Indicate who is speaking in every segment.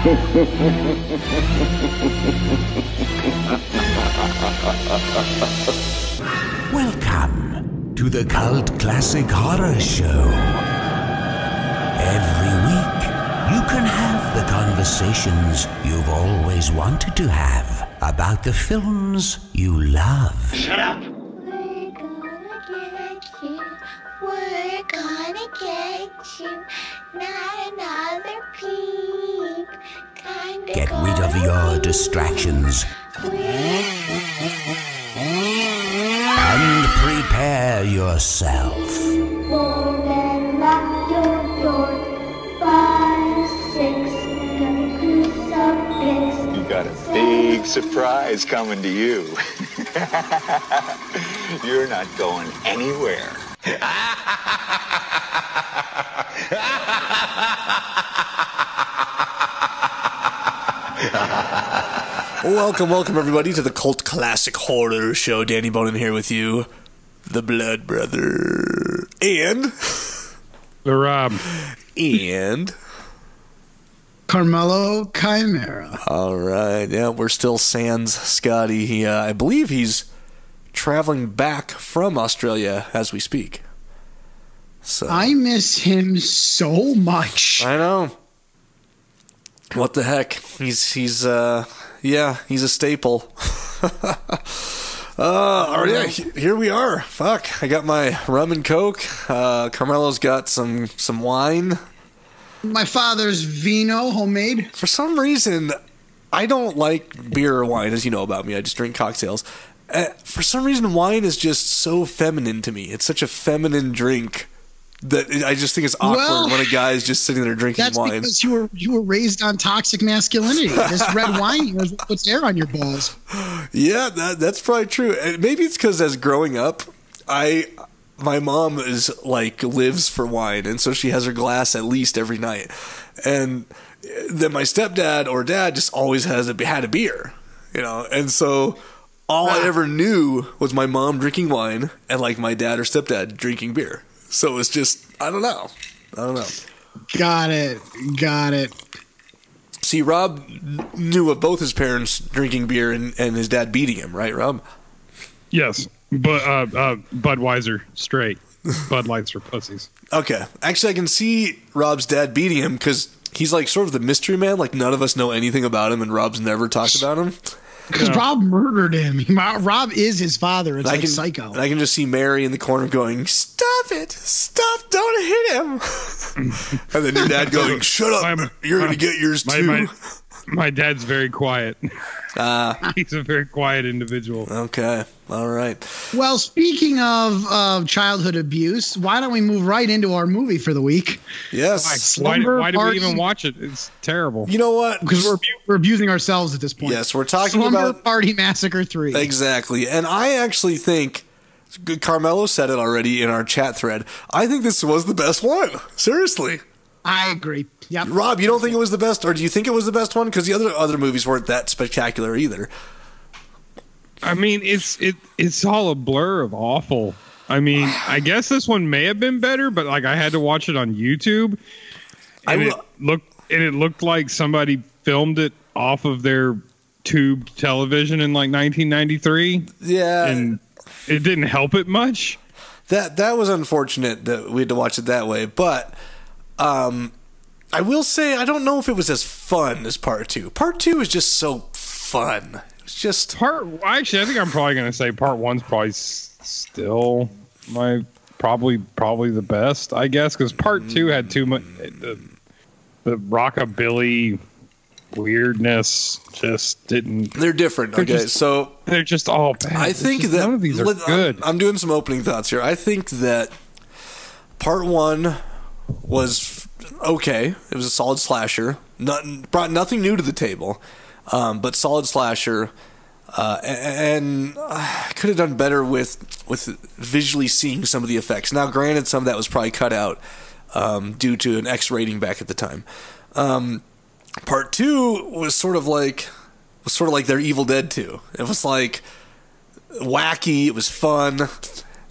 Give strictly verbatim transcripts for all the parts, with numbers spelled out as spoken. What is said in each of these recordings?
Speaker 1: Welcome to the Cult Classic Horror Show. Every week, you can have the conversations you've always wanted to have about the films you love.
Speaker 2: Shut up!
Speaker 3: We're gonna get you. We're gonna get you. Not another peep. Kinda
Speaker 1: Get rid of your distractions and prepare yourself.
Speaker 3: Fold and lock your door. Five, six, gonna crucifix.
Speaker 2: You got a big surprise coming to you. You're not going anywhere.
Speaker 4: Welcome, welcome everybody to the Cult Classic Horror Show. Danny Bonin here with you, the Blood Brother, and
Speaker 5: the Rob,
Speaker 4: and
Speaker 6: Carmelo Chimera.
Speaker 4: All right, yeah, we're still sans Scotty. He, uh, I believe he's traveling back from Australia as we speak. So
Speaker 6: I miss him so much.
Speaker 4: I know. What the heck? He's he's uh yeah, he's a staple. uh oh yeah, here we are. Fuck. I got my rum and coke. Uh Carmelo's got some some wine.
Speaker 6: My father's vino, homemade.
Speaker 4: For some reason, I don't like beer or wine, as you know about me. I just drink cocktails. Uh, for some reason, wine is just so feminine to me. It's such a feminine drink that I just think it's awkward
Speaker 6: well,
Speaker 4: when a guy's just sitting there drinking
Speaker 6: that's
Speaker 4: wine.
Speaker 6: That's because you were you were raised on toxic masculinity. This red wine was what puts air on your balls.
Speaker 4: Yeah, that, that's probably true. And maybe it's because as growing up, I my mom is like lives for wine, and so she has her glass at least every night. And then my stepdad or dad just always has a, had a beer, you know. And so all ah. I ever knew was my mom drinking wine and like my dad or stepdad drinking beer. So it's just, I don't know. I don't know.
Speaker 6: Got it. Got it.
Speaker 4: See, Rob knew of both his parents drinking beer and, and his dad beating him, right, Rob?
Speaker 5: Yes, but uh, uh, Budweiser straight. Bud Lights for pussies.
Speaker 4: Okay. Actually, I can see Rob's dad beating him because he's like sort of the mystery man. Like none of us know anything about him, and Rob's never talked about him.
Speaker 6: Because no. Rob murdered him. Rob is his father. It's
Speaker 4: I
Speaker 6: like
Speaker 4: can,
Speaker 6: Psycho.
Speaker 4: And I can just see Mary in the corner going, "Stop it! Stop! Don't hit him!" And then your dad going, "Shut up! My, You're my, going to get yours
Speaker 5: my,
Speaker 4: too."
Speaker 5: My, my dad's very quiet.
Speaker 4: Uh,
Speaker 5: He's a very quiet individual.
Speaker 4: Okay. All right.
Speaker 6: Well, speaking of uh, childhood abuse, why don't we move right into our movie for the week?
Speaker 4: Yes.
Speaker 5: Why, why, why did we even watch it? It's terrible.
Speaker 4: You know what?
Speaker 6: Because we're, we're abusing ourselves at this point.
Speaker 4: Yes, we're talking
Speaker 6: Slumber
Speaker 4: about
Speaker 6: Party Massacre three.
Speaker 4: Exactly. And I actually think, Carmelo said it already in our chat thread, I think this was the best one. Seriously.
Speaker 6: I agree. Yep.
Speaker 4: Rob, you don't think it was the best, or do you think it was the best one? Because the other other movies weren't that spectacular either.
Speaker 5: I mean, it's it it's all a blur of awful. I mean, I guess this one may have been better, but like I had to watch it on YouTube, and
Speaker 4: I
Speaker 5: it looked and it looked like somebody filmed it off of their tube television in like nineteen ninety-three.
Speaker 4: Yeah,
Speaker 5: and it didn't help it much.
Speaker 4: That that was unfortunate that we had to watch it that way, but. Um, I will say I don't know if it was as fun as part two. Part two is just so fun. It's just
Speaker 5: part. Actually, I think I'm probably going to say part one's probably s- still my probably probably the best, I guess, because part two had too much the the rockabilly weirdness. Just didn't.
Speaker 4: They're different.
Speaker 5: They're
Speaker 4: Okay,
Speaker 5: just,
Speaker 4: so
Speaker 5: they're just all bad.
Speaker 4: I think
Speaker 5: just,
Speaker 4: that
Speaker 5: none of these are good.
Speaker 4: I'm, I'm doing some opening thoughts here. I think that part one was okay. It was a solid slasher. Not, brought nothing new to the table, um, but solid slasher. Uh, and I could have done better with with visually seeing some of the effects. Now, granted, some of that was probably cut out um, due to an X rating back at the time. Um, part two was sort of like was sort of like their Evil Dead two. It was like wacky. It was fun.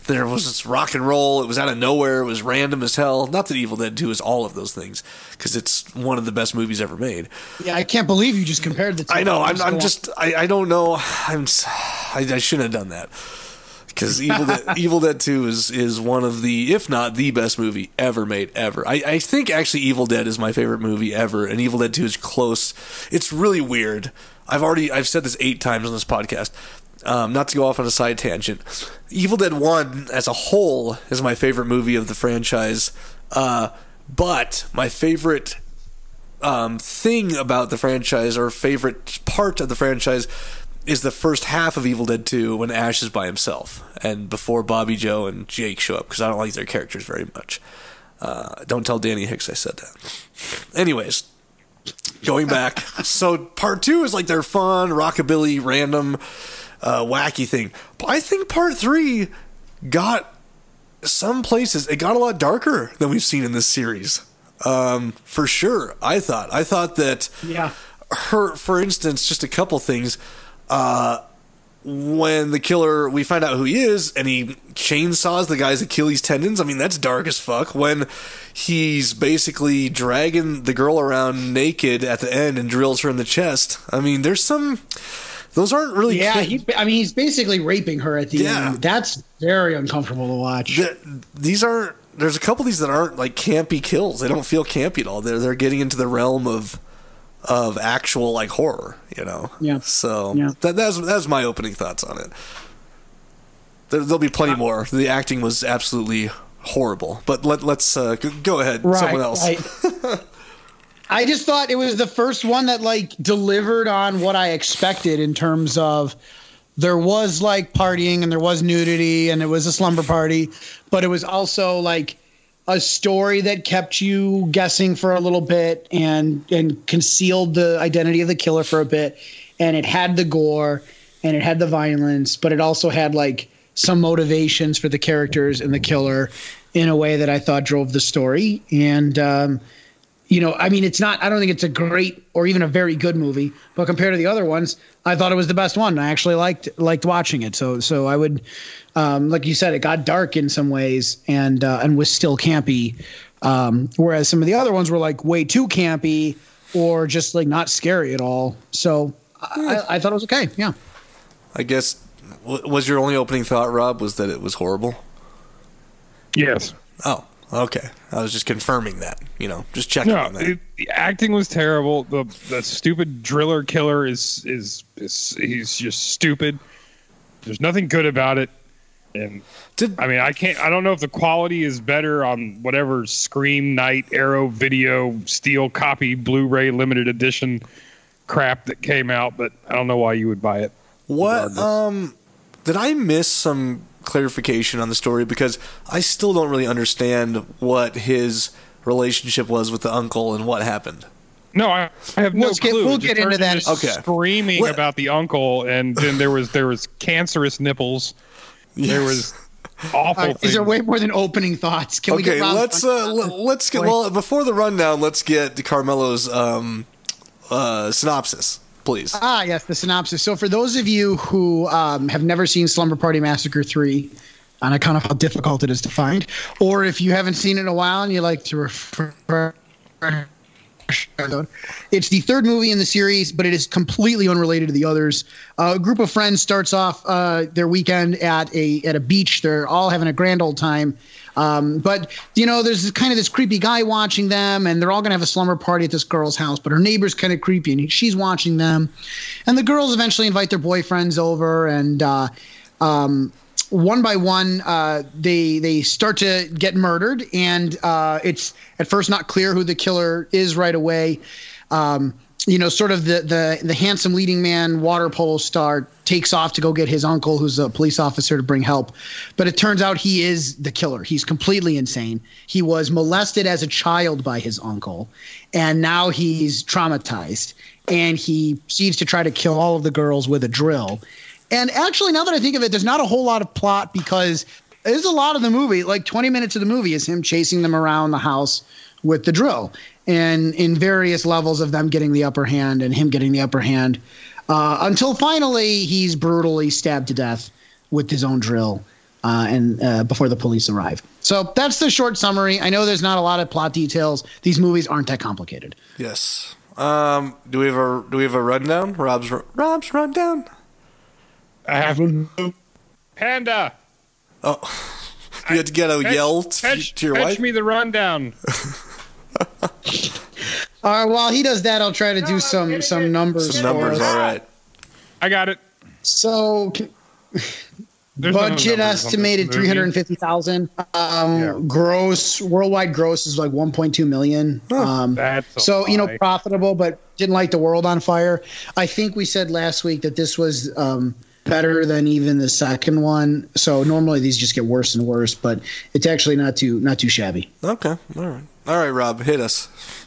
Speaker 4: There was this rock and roll. It was out of nowhere. It was random as hell. Not that Evil Dead two is all of those things, because it's one of the best movies ever made.
Speaker 6: Yeah, I can't believe you just compared the two.
Speaker 4: I know. I'm, I'm just. I, I don't know. I'm. I, I shouldn't have done that. Because Evil Dead, Evil Dead two is is one of the, if not the best movie ever made ever. I, I think actually Evil Dead is my favorite movie ever, and Evil Dead two is close. It's really weird. I've already I've said this eight times on this podcast. Um, not to go off on a side tangent, Evil Dead one as a whole is my favorite movie of the franchise. Uh, but my favorite um, thing about the franchise, or favorite part of the franchise, is the first half of Evil Dead two when Ash is by himself and before Bobby Joe and Jake show up, because I don't like their characters very much. Uh, don't tell Danny Hicks I said that. Anyways, going back. So part two is like their fun, rockabilly, random, uh, wacky thing. But I think part three got some places, it got a lot darker than we've seen in this series. Um, for sure. I thought. I thought that
Speaker 6: Yeah.
Speaker 4: her, for instance, just a couple things. Uh, when the killer, we find out who he is, and he chainsaws the guy's Achilles tendons. I mean, that's dark as fuck. When he's basically dragging the girl around naked at the end and drills her in the chest. I mean, there's some, those aren't really.
Speaker 6: Yeah,
Speaker 4: clean.
Speaker 6: he's, I mean, he's basically raping her at the
Speaker 4: Yeah.
Speaker 6: end. That's very uncomfortable to watch.
Speaker 4: The, these aren't, there's a couple of these that aren't like campy kills. They don't feel campy at all. They're, they're getting into the realm of, of actual like horror, you know.
Speaker 6: Yeah.
Speaker 4: So
Speaker 6: Yeah.
Speaker 4: that that's that's my opening thoughts on it. There, there'll be plenty more. The acting was absolutely horrible, but let let's uh, go ahead.
Speaker 6: Right,
Speaker 4: Someone else.
Speaker 6: right. I just thought it was the first one that like delivered on what I expected in terms of there was like partying and there was nudity and it was a slumber party, but it was also like a story that kept you guessing for a little bit and and concealed the identity of the killer for a bit, and it had the gore and it had the violence, but it also had like some motivations for the characters and the killer in a way that I thought drove the story. And um you know, I mean, it's not, I don't think it's a great or even a very good movie, but compared to the other ones, I thought it was the best one. I actually liked liked watching it. So so I would, um, like you said, it got dark in some ways and uh, and was still campy, um, whereas some of the other ones were like way too campy or just like not scary at all. So I, I thought it was okay. Yeah.
Speaker 4: I guess w- was your only opening thought, Rob, was that it was horrible?
Speaker 5: Yes.
Speaker 4: Oh. Okay, I was just confirming that. You know, just checking
Speaker 5: No,
Speaker 4: on that.
Speaker 5: it, the acting was terrible. The the stupid driller killer is, is is he's just stupid. There's nothing good about it. And
Speaker 4: Did,
Speaker 5: I mean, I can't. I don't know if the quality is better on whatever Scream Night Arrow Video Steel Copy Blu-ray Limited Edition crap that came out, but I don't know why you would buy it.
Speaker 4: what?
Speaker 5: regardless.
Speaker 4: Um, did I miss some clarification on the story, because I still don't really understand what his relationship was with the uncle and what happened.
Speaker 5: No, I, I have no
Speaker 6: Let's get-
Speaker 5: clue.
Speaker 6: we'll
Speaker 5: It just
Speaker 6: get into
Speaker 5: turned
Speaker 6: that.
Speaker 4: Okay.
Speaker 5: Screaming
Speaker 4: Let-
Speaker 5: about the uncle, and then there was there was cancerous nipples. There
Speaker 4: Yes.
Speaker 5: was awful
Speaker 6: All right,
Speaker 5: things.
Speaker 6: these are way more than opening thoughts. Can we
Speaker 4: Okay,
Speaker 6: get Rob's
Speaker 4: let's uh, l- let's get well before the rundown. Let's get Carmelo's um, uh, synopsis, please.
Speaker 6: Ah, yes, the synopsis. So for those of you who um, have never seen Slumber Party Massacre three, on account of how difficult it is to find, or if you haven't seen it in a while and you like to refer, it's the third movie in the series, but it is completely unrelated to the others. Uh, a group of friends starts off uh, their weekend at a at a beach. They're all having a grand old time. Um, but, you know, there's kind of this creepy guy watching them, and they're all going to have a slumber party at this girl's house, but her neighbor's kind of creepy, and she's watching them. And the girls eventually invite their boyfriends over, and uh, um, one by one, uh, they they start to get murdered, and uh, it's at first not clear who the killer is right away. Um, you know, sort of the, the the handsome leading man, water polo star, takes off to go get his uncle, who's a police officer, to bring help. But it turns out he is the killer. He's completely insane. He was molested as a child by his uncle, and now he's traumatized, and he proceeds to try to kill all of the girls with a drill. And actually, now that I think of it, there's not a whole lot of plot, because there's a lot of the movie, like twenty minutes of the movie is him chasing them around the house with the drill, and in various levels of them getting the upper hand and him getting the upper hand, uh, until finally he's brutally stabbed to death with his own drill. uh, and uh, before the police arrive. So that's the short summary. I know there's not a lot of plot details. These movies aren't that complicated.
Speaker 4: Yes. Um, do we have a do we have a rundown? Rob's Rob's rundown.
Speaker 5: I have Panda.
Speaker 4: Oh, you have to get a
Speaker 5: Fetch-
Speaker 4: yell to,
Speaker 5: fetch,
Speaker 4: to your
Speaker 5: fetch
Speaker 4: wife.
Speaker 5: me the rundown.
Speaker 6: All right, while he does that, I'll try to do some some numbers.
Speaker 4: Some numbers,
Speaker 6: for us.
Speaker 4: all right.
Speaker 5: I got it.
Speaker 6: So, c-
Speaker 5: There's no
Speaker 6: budget
Speaker 5: numbers on
Speaker 6: estimated
Speaker 5: this
Speaker 6: three
Speaker 5: movie.
Speaker 6: hundred fifty thousand. Um,
Speaker 5: Yeah.
Speaker 6: Gross worldwide gross is like one point two million. Um,
Speaker 5: That's a
Speaker 6: so you know
Speaker 5: lie.
Speaker 6: profitable, but didn't light the world on fire. I think we said last week that this was um, better than even the second one. So normally these just get worse and worse, but it's actually not too not too shabby.
Speaker 4: Okay, all right, all right, Rob, hit us.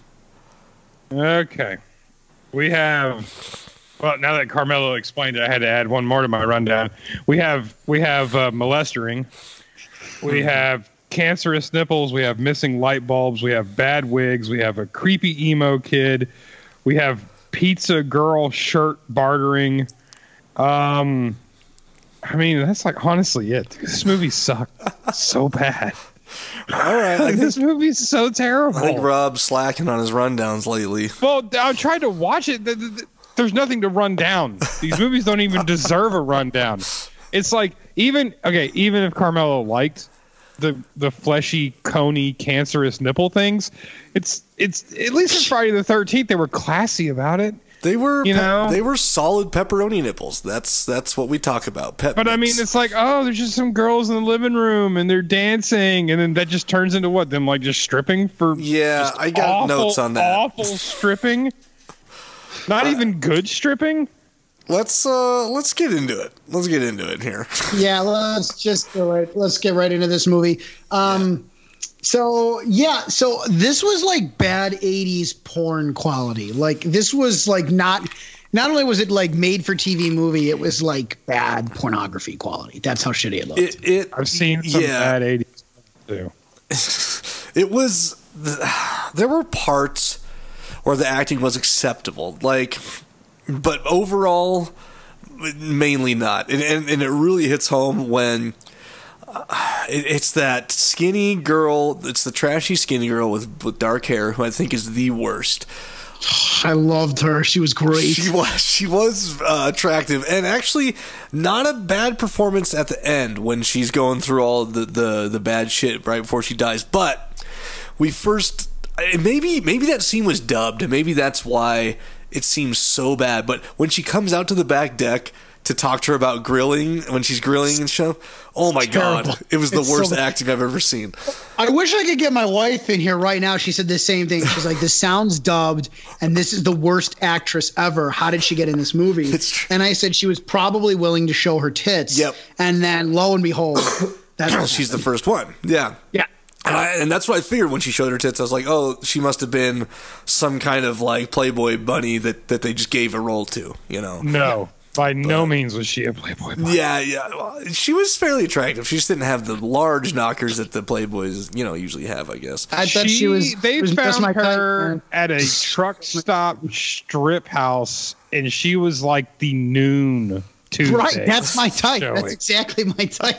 Speaker 5: Okay. We have. Well, now that Carmelo explained it, I had to add one more to my rundown. We have we have uh, molestering. We have cancerous nipples. We have missing light bulbs. We have bad wigs. We have a creepy emo kid. We have pizza girl shirt bartering. Um, I mean, that's like honestly it. This movie sucked so bad.
Speaker 4: All right, I
Speaker 5: Like,
Speaker 4: think,
Speaker 5: this movie's so terrible.
Speaker 4: I think Rob's slacking on his rundowns lately.
Speaker 5: Well, I tried to watch it. Th- th- th- There's nothing to run down. These movies don't even deserve a rundown. It's like even okay, even if Carmelo liked the the fleshy, coney, cancerous nipple things, it's it's at least in Friday the thirteenth they were classy about it.
Speaker 4: They were,
Speaker 5: You
Speaker 4: pe-
Speaker 5: know?
Speaker 4: they were solid pepperoni nipples. That's that's what we talk about. Pep
Speaker 5: But I mean,
Speaker 4: nips.
Speaker 5: it's like, oh, there's just some girls in the living room and they're dancing, and then that just turns into what? Them like just stripping for
Speaker 4: Yeah,
Speaker 5: just
Speaker 4: I got
Speaker 5: awful,
Speaker 4: notes on that.
Speaker 5: Awful stripping. Not even good stripping.
Speaker 4: let's uh let's get into it. Let's get into it here.
Speaker 6: Yeah, let's just go right. Let's get right into this movie. Um, so yeah, so this was like bad eighties porn quality. Like this was like not. Not only was it like made for T V movie, it was like bad pornography quality. That's how shitty it looked.
Speaker 4: It, it
Speaker 5: I've seen some
Speaker 4: yeah.
Speaker 5: bad eighties too.
Speaker 4: It was there were parts where the acting was acceptable, like, but overall, mainly not. And and, and it really hits home when uh, it, it's that skinny girl. It's the trashy skinny girl with with dark hair who I think is the worst.
Speaker 6: I loved her. She was great.
Speaker 4: She was she was uh, attractive, and actually not a bad performance at the end when she's going through all the, the, the bad shit right before she dies. But we first maybe maybe that scene was dubbed, and maybe that's why it seems so bad. But when she comes out to the back deck to talk to her about grilling, when she's grilling and stuff, oh my
Speaker 6: Terrible.
Speaker 4: god, it was the
Speaker 6: It's
Speaker 4: worst
Speaker 6: so bad.
Speaker 4: acting I've ever seen.
Speaker 6: I wish I could get my wife in here right now. She said the same thing. She's like, "This sounds dubbed, and this is the worst actress ever. How did she get in this movie?"
Speaker 4: It's true.
Speaker 6: And I said she was probably willing to show her tits.
Speaker 4: Yep.
Speaker 6: And then lo and behold, that's what
Speaker 4: She's the
Speaker 6: happened.
Speaker 4: first one. Yeah.
Speaker 6: Yeah.
Speaker 4: And, I, and that's what I figured when she showed her tits. I was like, oh, she must have been some kind of like Playboy bunny that, that they just gave a role to, you know?
Speaker 5: No, by no means was she a Playboy bunny.
Speaker 4: Yeah, yeah. Well, she was fairly attractive. She just didn't have the large knockers that the Playboys, you know, usually have, I guess.
Speaker 6: I thought she, was.
Speaker 5: They
Speaker 6: was just
Speaker 5: found
Speaker 6: my type,
Speaker 5: her
Speaker 6: man.
Speaker 5: at a truck stop strip house, and she was like the noon Tuesday.
Speaker 6: Right. That's my type.
Speaker 5: showing.
Speaker 6: That's exactly my type.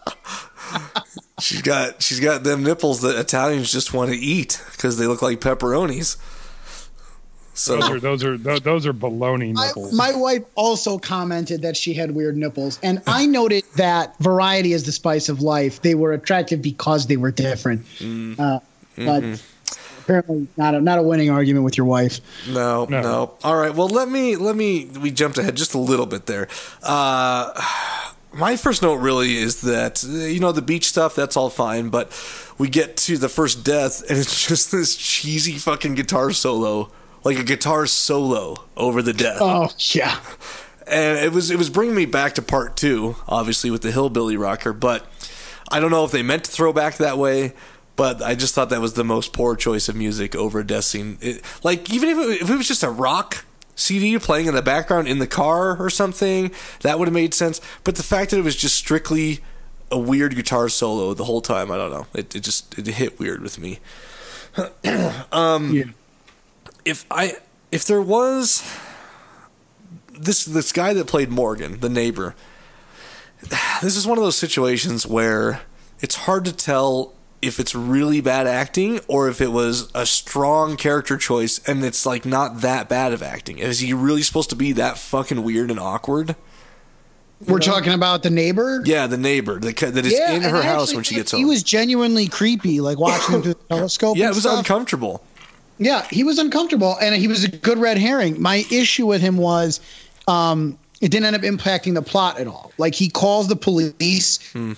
Speaker 4: She's got she's got them nipples that Italians just want to eat because they look like pepperonis. So
Speaker 5: Those are those are those, those are baloney
Speaker 6: I,
Speaker 5: nipples.
Speaker 6: my wife also commented that she had weird nipples, and I noted that variety is the spice of life. They were attractive because they were different,
Speaker 4: Mm.
Speaker 6: uh, but
Speaker 4: Mm-hmm.
Speaker 6: apparently not a, not a winning argument with your wife.
Speaker 4: No, no,
Speaker 5: No.
Speaker 4: All right. Well, let me let me. We jumped ahead just a little bit there. Uh, my first note really is that uh, you know the beach stuff. That's all fine, but we get to the first death, and it's just this cheesy fucking guitar solo, like a guitar solo over the death.
Speaker 6: Oh yeah,
Speaker 4: And it was it was bringing me back to part two, obviously with the hillbilly rocker. But I don't know if they meant to throw back that way. But I just thought that was the most poor choice of music over a death scene. It, like even if it, if it was just a rock C D playing in the background in the car or something, that would have made sense. But the fact that it was just strictly a weird guitar solo the whole time, I don't know. It it just it hit weird with me. um,
Speaker 6: yeah.
Speaker 4: If I if there was this this guy that played Morgan, the neighbor, this is one of those situations where it's hard to tell if it's really bad acting or if it was a strong character choice and it's like not that bad of acting. Is he really supposed to be that fucking weird and awkward?
Speaker 6: We're know? talking about the neighbor?
Speaker 4: Yeah, the neighbor that, that is
Speaker 6: yeah,
Speaker 4: in her
Speaker 6: actually,
Speaker 4: house when she gets home.
Speaker 6: He was genuinely creepy, like watching him through the telescope.
Speaker 4: Yeah,
Speaker 6: and
Speaker 4: it was
Speaker 6: stuff.
Speaker 4: uncomfortable.
Speaker 6: Yeah, he was uncomfortable, and he was a good red herring. My issue with him was um, it didn't end up impacting the plot at all. Like, he calls the police, hmm.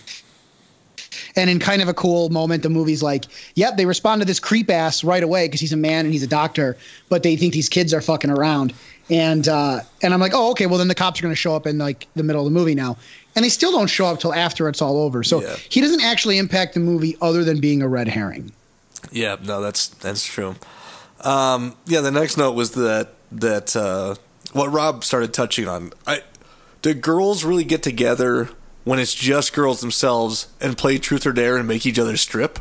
Speaker 6: and in kind of a cool moment, the movie's like, yep, they respond to this creep ass right away because he's a man and he's a doctor, but they think these kids are fucking around. And uh, and I'm like, oh, okay, well, then the cops are going to show up in, like, the middle of the movie now. And they still don't show up till after it's all over. So yeah. He doesn't actually impact the movie other than being a red herring.
Speaker 4: Yeah, no, that's that's true. Um, yeah, the next note was that that uh, what Rob started touching on. I, do girls really get together when it's just girls themselves and play Truth or Dare and make each other strip?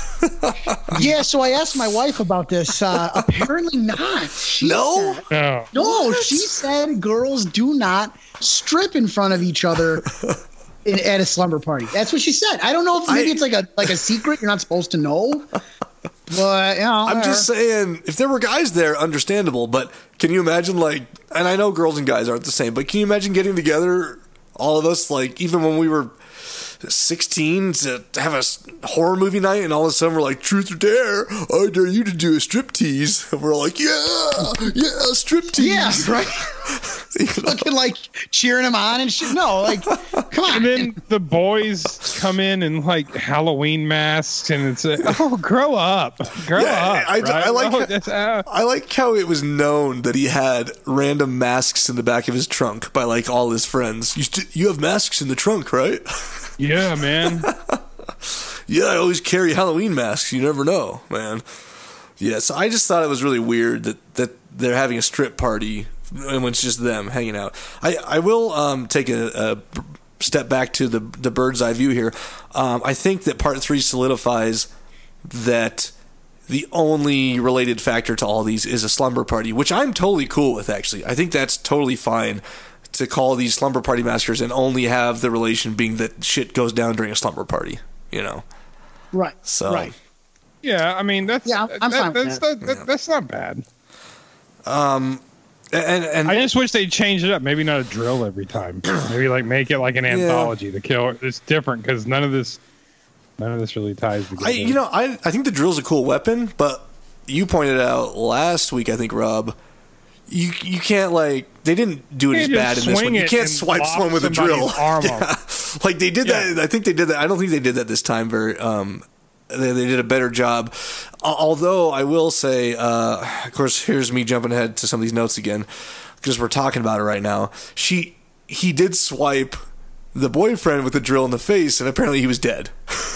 Speaker 6: Yeah, so I asked my wife about this. Uh, apparently not. She
Speaker 4: no?
Speaker 6: Said,
Speaker 5: no.
Speaker 6: No,
Speaker 4: what?
Speaker 6: She said girls do not strip in front of each other in, at a slumber party. That's what she said. I don't know if maybe I, it's like a like a secret you're not supposed to know. But, you know,
Speaker 4: I'm just saying, if there were guys there, understandable. But can you imagine, like, and I know girls and guys aren't the same, but can you imagine getting together, all of us, like, even when we were sixteen, to have a horror movie night, and all of a sudden we're like, Truth or Dare, I dare you to do a striptease. And we're like, yeah, yeah, striptease.
Speaker 6: Yeah, right. You know? Looking like cheering him on and shit. No, like, come on.
Speaker 5: And then the boys come in in like Halloween masks, and it's like, oh, grow up, grow
Speaker 4: yeah,
Speaker 5: up.
Speaker 4: I,
Speaker 5: right?
Speaker 4: I like
Speaker 5: oh,
Speaker 4: how,
Speaker 5: that's, uh,
Speaker 4: I like how it was known that he had random masks in the back of his trunk by like all his friends. You st- you have masks in the trunk, right?
Speaker 5: Yeah, man.
Speaker 4: Yeah, I always carry Halloween masks. You never know, man. Yeah, so I just thought it was really weird that, that they're having a strip party and it's just them hanging out. I, I will um, take a, a step back to the the bird's eye view here. Um, I think that part three solidifies that the only related factor to all these is a slumber party, which I'm totally cool with, actually. I think that's totally fine to call these slumber party massacres and only have the relation being that shit goes down during a slumber party, you know?
Speaker 6: Right.
Speaker 4: So,
Speaker 6: right.
Speaker 5: Yeah, I mean, that's,
Speaker 6: yeah, I'm
Speaker 5: that,
Speaker 6: fine
Speaker 5: that's,
Speaker 6: with that.
Speaker 5: that, that, that's not bad.
Speaker 4: Um, and, and
Speaker 5: I just wish they'd change it up. Maybe not a drill every time. Maybe like make it like an anthology. The killer. It's different because none of this, none of this really ties together.
Speaker 4: I, you know, I I think the drill's a cool weapon, but you pointed out last week, I think, Rob, you you can't like they didn't do it as bad in this one. You can't swipe someone with a drill. Yeah. Like they did yeah. that. I think they did that. I don't think they did that this time. Very. Um, They, they did a better job. Although I will say, uh, of course, here's me jumping ahead to some of these notes again because we're talking about it right now. She, he did swipe the boyfriend with the drill in the face, and apparently he was dead.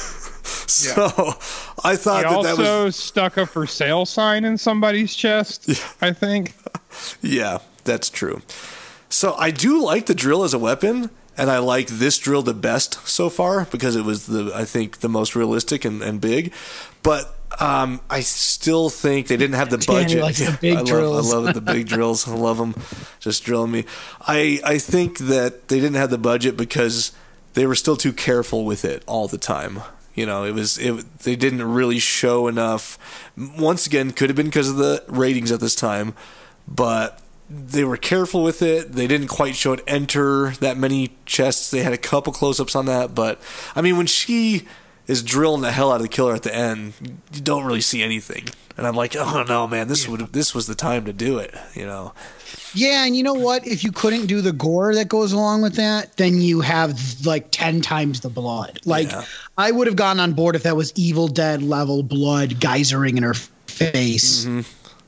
Speaker 4: So yeah. I thought
Speaker 5: he
Speaker 4: that that was
Speaker 5: also stuck a for sale sign in somebody's chest. Yeah. I think.
Speaker 4: Yeah, that's true. So I do like the drill as a weapon. And I like this drill the best so far because it was the I think the most realistic and, and big. But um, I still think they didn't have the budget.
Speaker 6: Danny likes the big
Speaker 4: I
Speaker 6: drills.
Speaker 4: love I love the big drills. I love them, just drilling me. I I think that they didn't have the budget because they were still too careful with it all the time. You know, it was it. They didn't really show enough. Once again, could have been because of the ratings at this time, but they were careful with it. They didn't quite show it enter that many chests. They had a couple close-ups on that, but I mean, when she is drilling the hell out of the killer at the end, you don't really see anything. And I'm like, oh no, man, this would this was the time to do it. You know?
Speaker 6: Yeah, and you know what? If you couldn't do the gore that goes along with that, then you have like ten times the blood. Like yeah. I would have gone on board if that was Evil Dead level blood geysering in her face. Mm-hmm.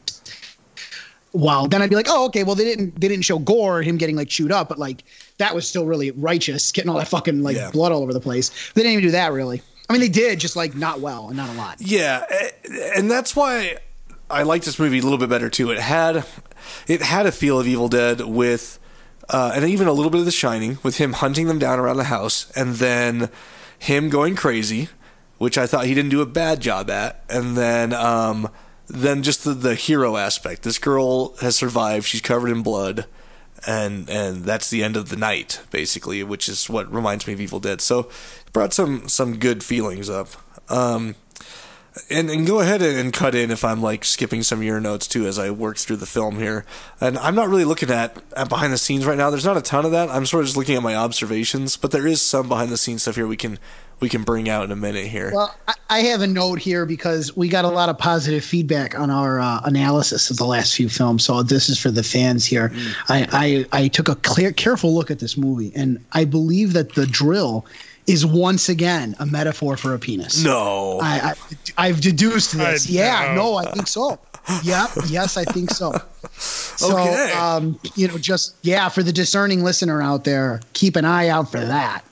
Speaker 6: Wow, then I'd be like, oh, okay, well they didn't they didn't show gore, him getting like chewed up, but like that was still really righteous, getting all that fucking like yeah. blood all over the place. They didn't even do that really. I mean, they did, just like not well and not a lot.
Speaker 4: Yeah, and that's why I like this movie a little bit better too. It had it had a feel of Evil Dead with, uh, and even a little bit of The Shining, with him hunting them down around the house, and then him going crazy, which I thought he didn't do a bad job at, and then. Um, Then just the, the hero aspect. This girl has survived. She's covered in blood. and and that's the end of the night, basically, which is what reminds me of Evil Dead. So it brought some some good feelings up. Um, and and go ahead and cut in if I'm like skipping some of your notes too as I work through the film here. And I'm not really looking at, at behind the scenes right now. There's not a ton of that. I'm sort of just looking at my observations, but there is some behind the scenes stuff here we can we can bring out in a minute here.
Speaker 6: Well, I, I have a note here because we got a lot of positive feedback on our uh, analysis of the last few films. So this is for the fans here. Mm. I, I I took a clear, careful look at this movie, and I believe that the drill is once again a metaphor for a penis.
Speaker 4: No.
Speaker 6: I, I, I've deduced this.
Speaker 5: I
Speaker 6: yeah,
Speaker 5: know.
Speaker 6: no, I think so. Yeah, yes, I think so. So,
Speaker 4: Okay.
Speaker 6: um, you know, just, yeah, for the discerning listener out there, keep an eye out for that.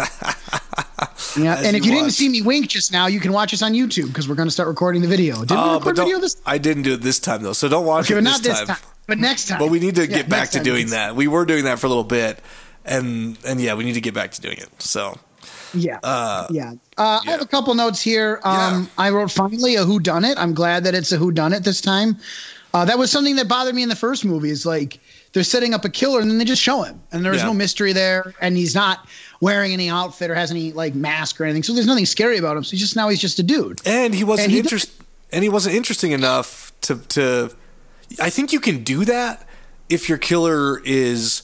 Speaker 6: Yeah,
Speaker 4: As
Speaker 6: and if you
Speaker 4: you
Speaker 6: didn't
Speaker 4: watch.
Speaker 6: see me wink just now, you can watch us on YouTube because we're going to start recording the video. Didn't we
Speaker 4: Uh,
Speaker 6: record
Speaker 4: but don't-
Speaker 6: video this
Speaker 4: I didn't do it this time though, so don't watch
Speaker 6: Okay,
Speaker 4: it
Speaker 6: but
Speaker 4: this
Speaker 6: not this time. But next time.
Speaker 4: But we need to
Speaker 6: Yeah,
Speaker 4: get back
Speaker 6: next
Speaker 4: to
Speaker 6: time.
Speaker 4: doing that. We were doing that for a little bit, and and yeah, we need to get back to doing it. So
Speaker 6: Yeah.
Speaker 4: Uh,
Speaker 6: yeah. Uh, I have a couple notes here. Um,
Speaker 4: Yeah.
Speaker 6: I wrote finally a whodunit. I'm glad that it's a whodunit this time. Uh, that was something that bothered me in the first movie. Is like they're setting up a killer and then they just show him, and there's
Speaker 4: Yeah.
Speaker 6: no mystery there, and he's not wearing any outfit or has any like mask or anything. So there's nothing scary about him. So he's just now he's just a dude.
Speaker 4: and he wasn't
Speaker 6: And he
Speaker 4: interest, and he wasn't interesting enough to to. I think you can do that if your killer is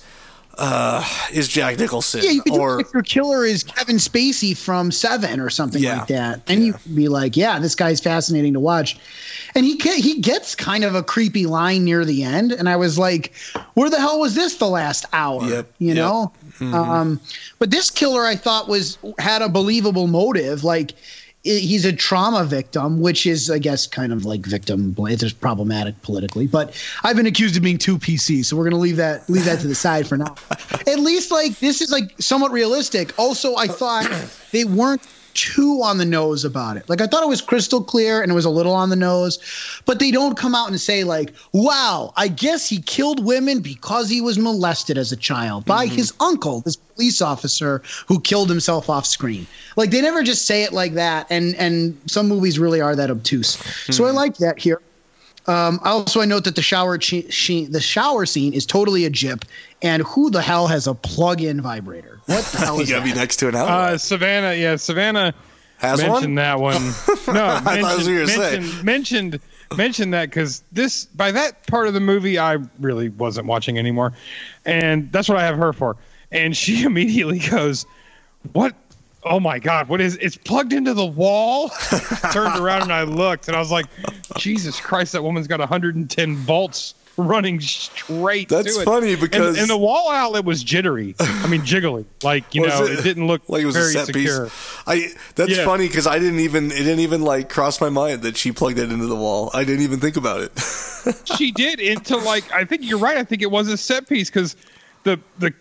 Speaker 4: uh is Jack Nicholson
Speaker 6: Yeah, you could
Speaker 4: or
Speaker 6: do it if your killer is Kevin Spacey from Seven or something
Speaker 4: Yeah.
Speaker 6: like that. And you could be like, yeah, this guy's fascinating to watch. And he get, he gets kind of a creepy line near the end, and I was like, where the hell was this the last hour?
Speaker 4: Yep,
Speaker 6: You
Speaker 4: yep.
Speaker 6: know?
Speaker 4: Mm-hmm.
Speaker 6: Um, but this killer I thought was had a believable motive. Like i- he's a trauma victim, which is, I guess, kind of like victim. It's problematic politically, but I've been accused of being too P C, so we're gonna leave that leave that to the side for now. At least, like this is like somewhat realistic. Also, I thought they weren't too on the nose about it. Like I thought it was crystal clear and it was a little on the nose, but they don't come out and say like, "Wow, I guess he killed women because he was molested as a child by his uncle, this police officer who killed himself off screen." Like they never just say it like that, and and some movies really are that obtuse. So I like that here. Um, also, I note that the shower che- she- the shower scene is totally a jip, and who the hell has a plug-in vibrator? What the hell
Speaker 4: you
Speaker 6: is
Speaker 4: gotta
Speaker 6: that?
Speaker 4: be next to an
Speaker 5: Uh,
Speaker 4: outlet.
Speaker 5: Savannah, yeah, Savannah
Speaker 4: Has
Speaker 5: mentioned
Speaker 4: one?
Speaker 5: that one. No,
Speaker 4: I thought that's what you were
Speaker 5: mentioned,
Speaker 4: saying.
Speaker 5: mentioned, mentioned, mentioned that because this by that part of the movie I really wasn't watching anymore, and that's what I have her for. And she immediately goes, "What? Oh my God, what is? It's plugged into the wall." Turned around and I looked, and I was like, "Jesus Christ, that woman's got one hundred ten volts." Running straight
Speaker 4: That's
Speaker 5: to it.
Speaker 4: funny because-
Speaker 5: and, and the wall outlet was jittery. I mean, jiggly. Like you
Speaker 4: Was
Speaker 5: know, it? didn't look
Speaker 4: like it was
Speaker 5: very
Speaker 4: a set
Speaker 5: secure.
Speaker 4: piece. I that's
Speaker 5: Yeah.
Speaker 4: funny because I didn't even it didn't even like cross my mind that she plugged it into the wall. I didn't even think about it.
Speaker 5: She did into like I think you're right. I think it was a set piece because the the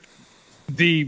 Speaker 5: the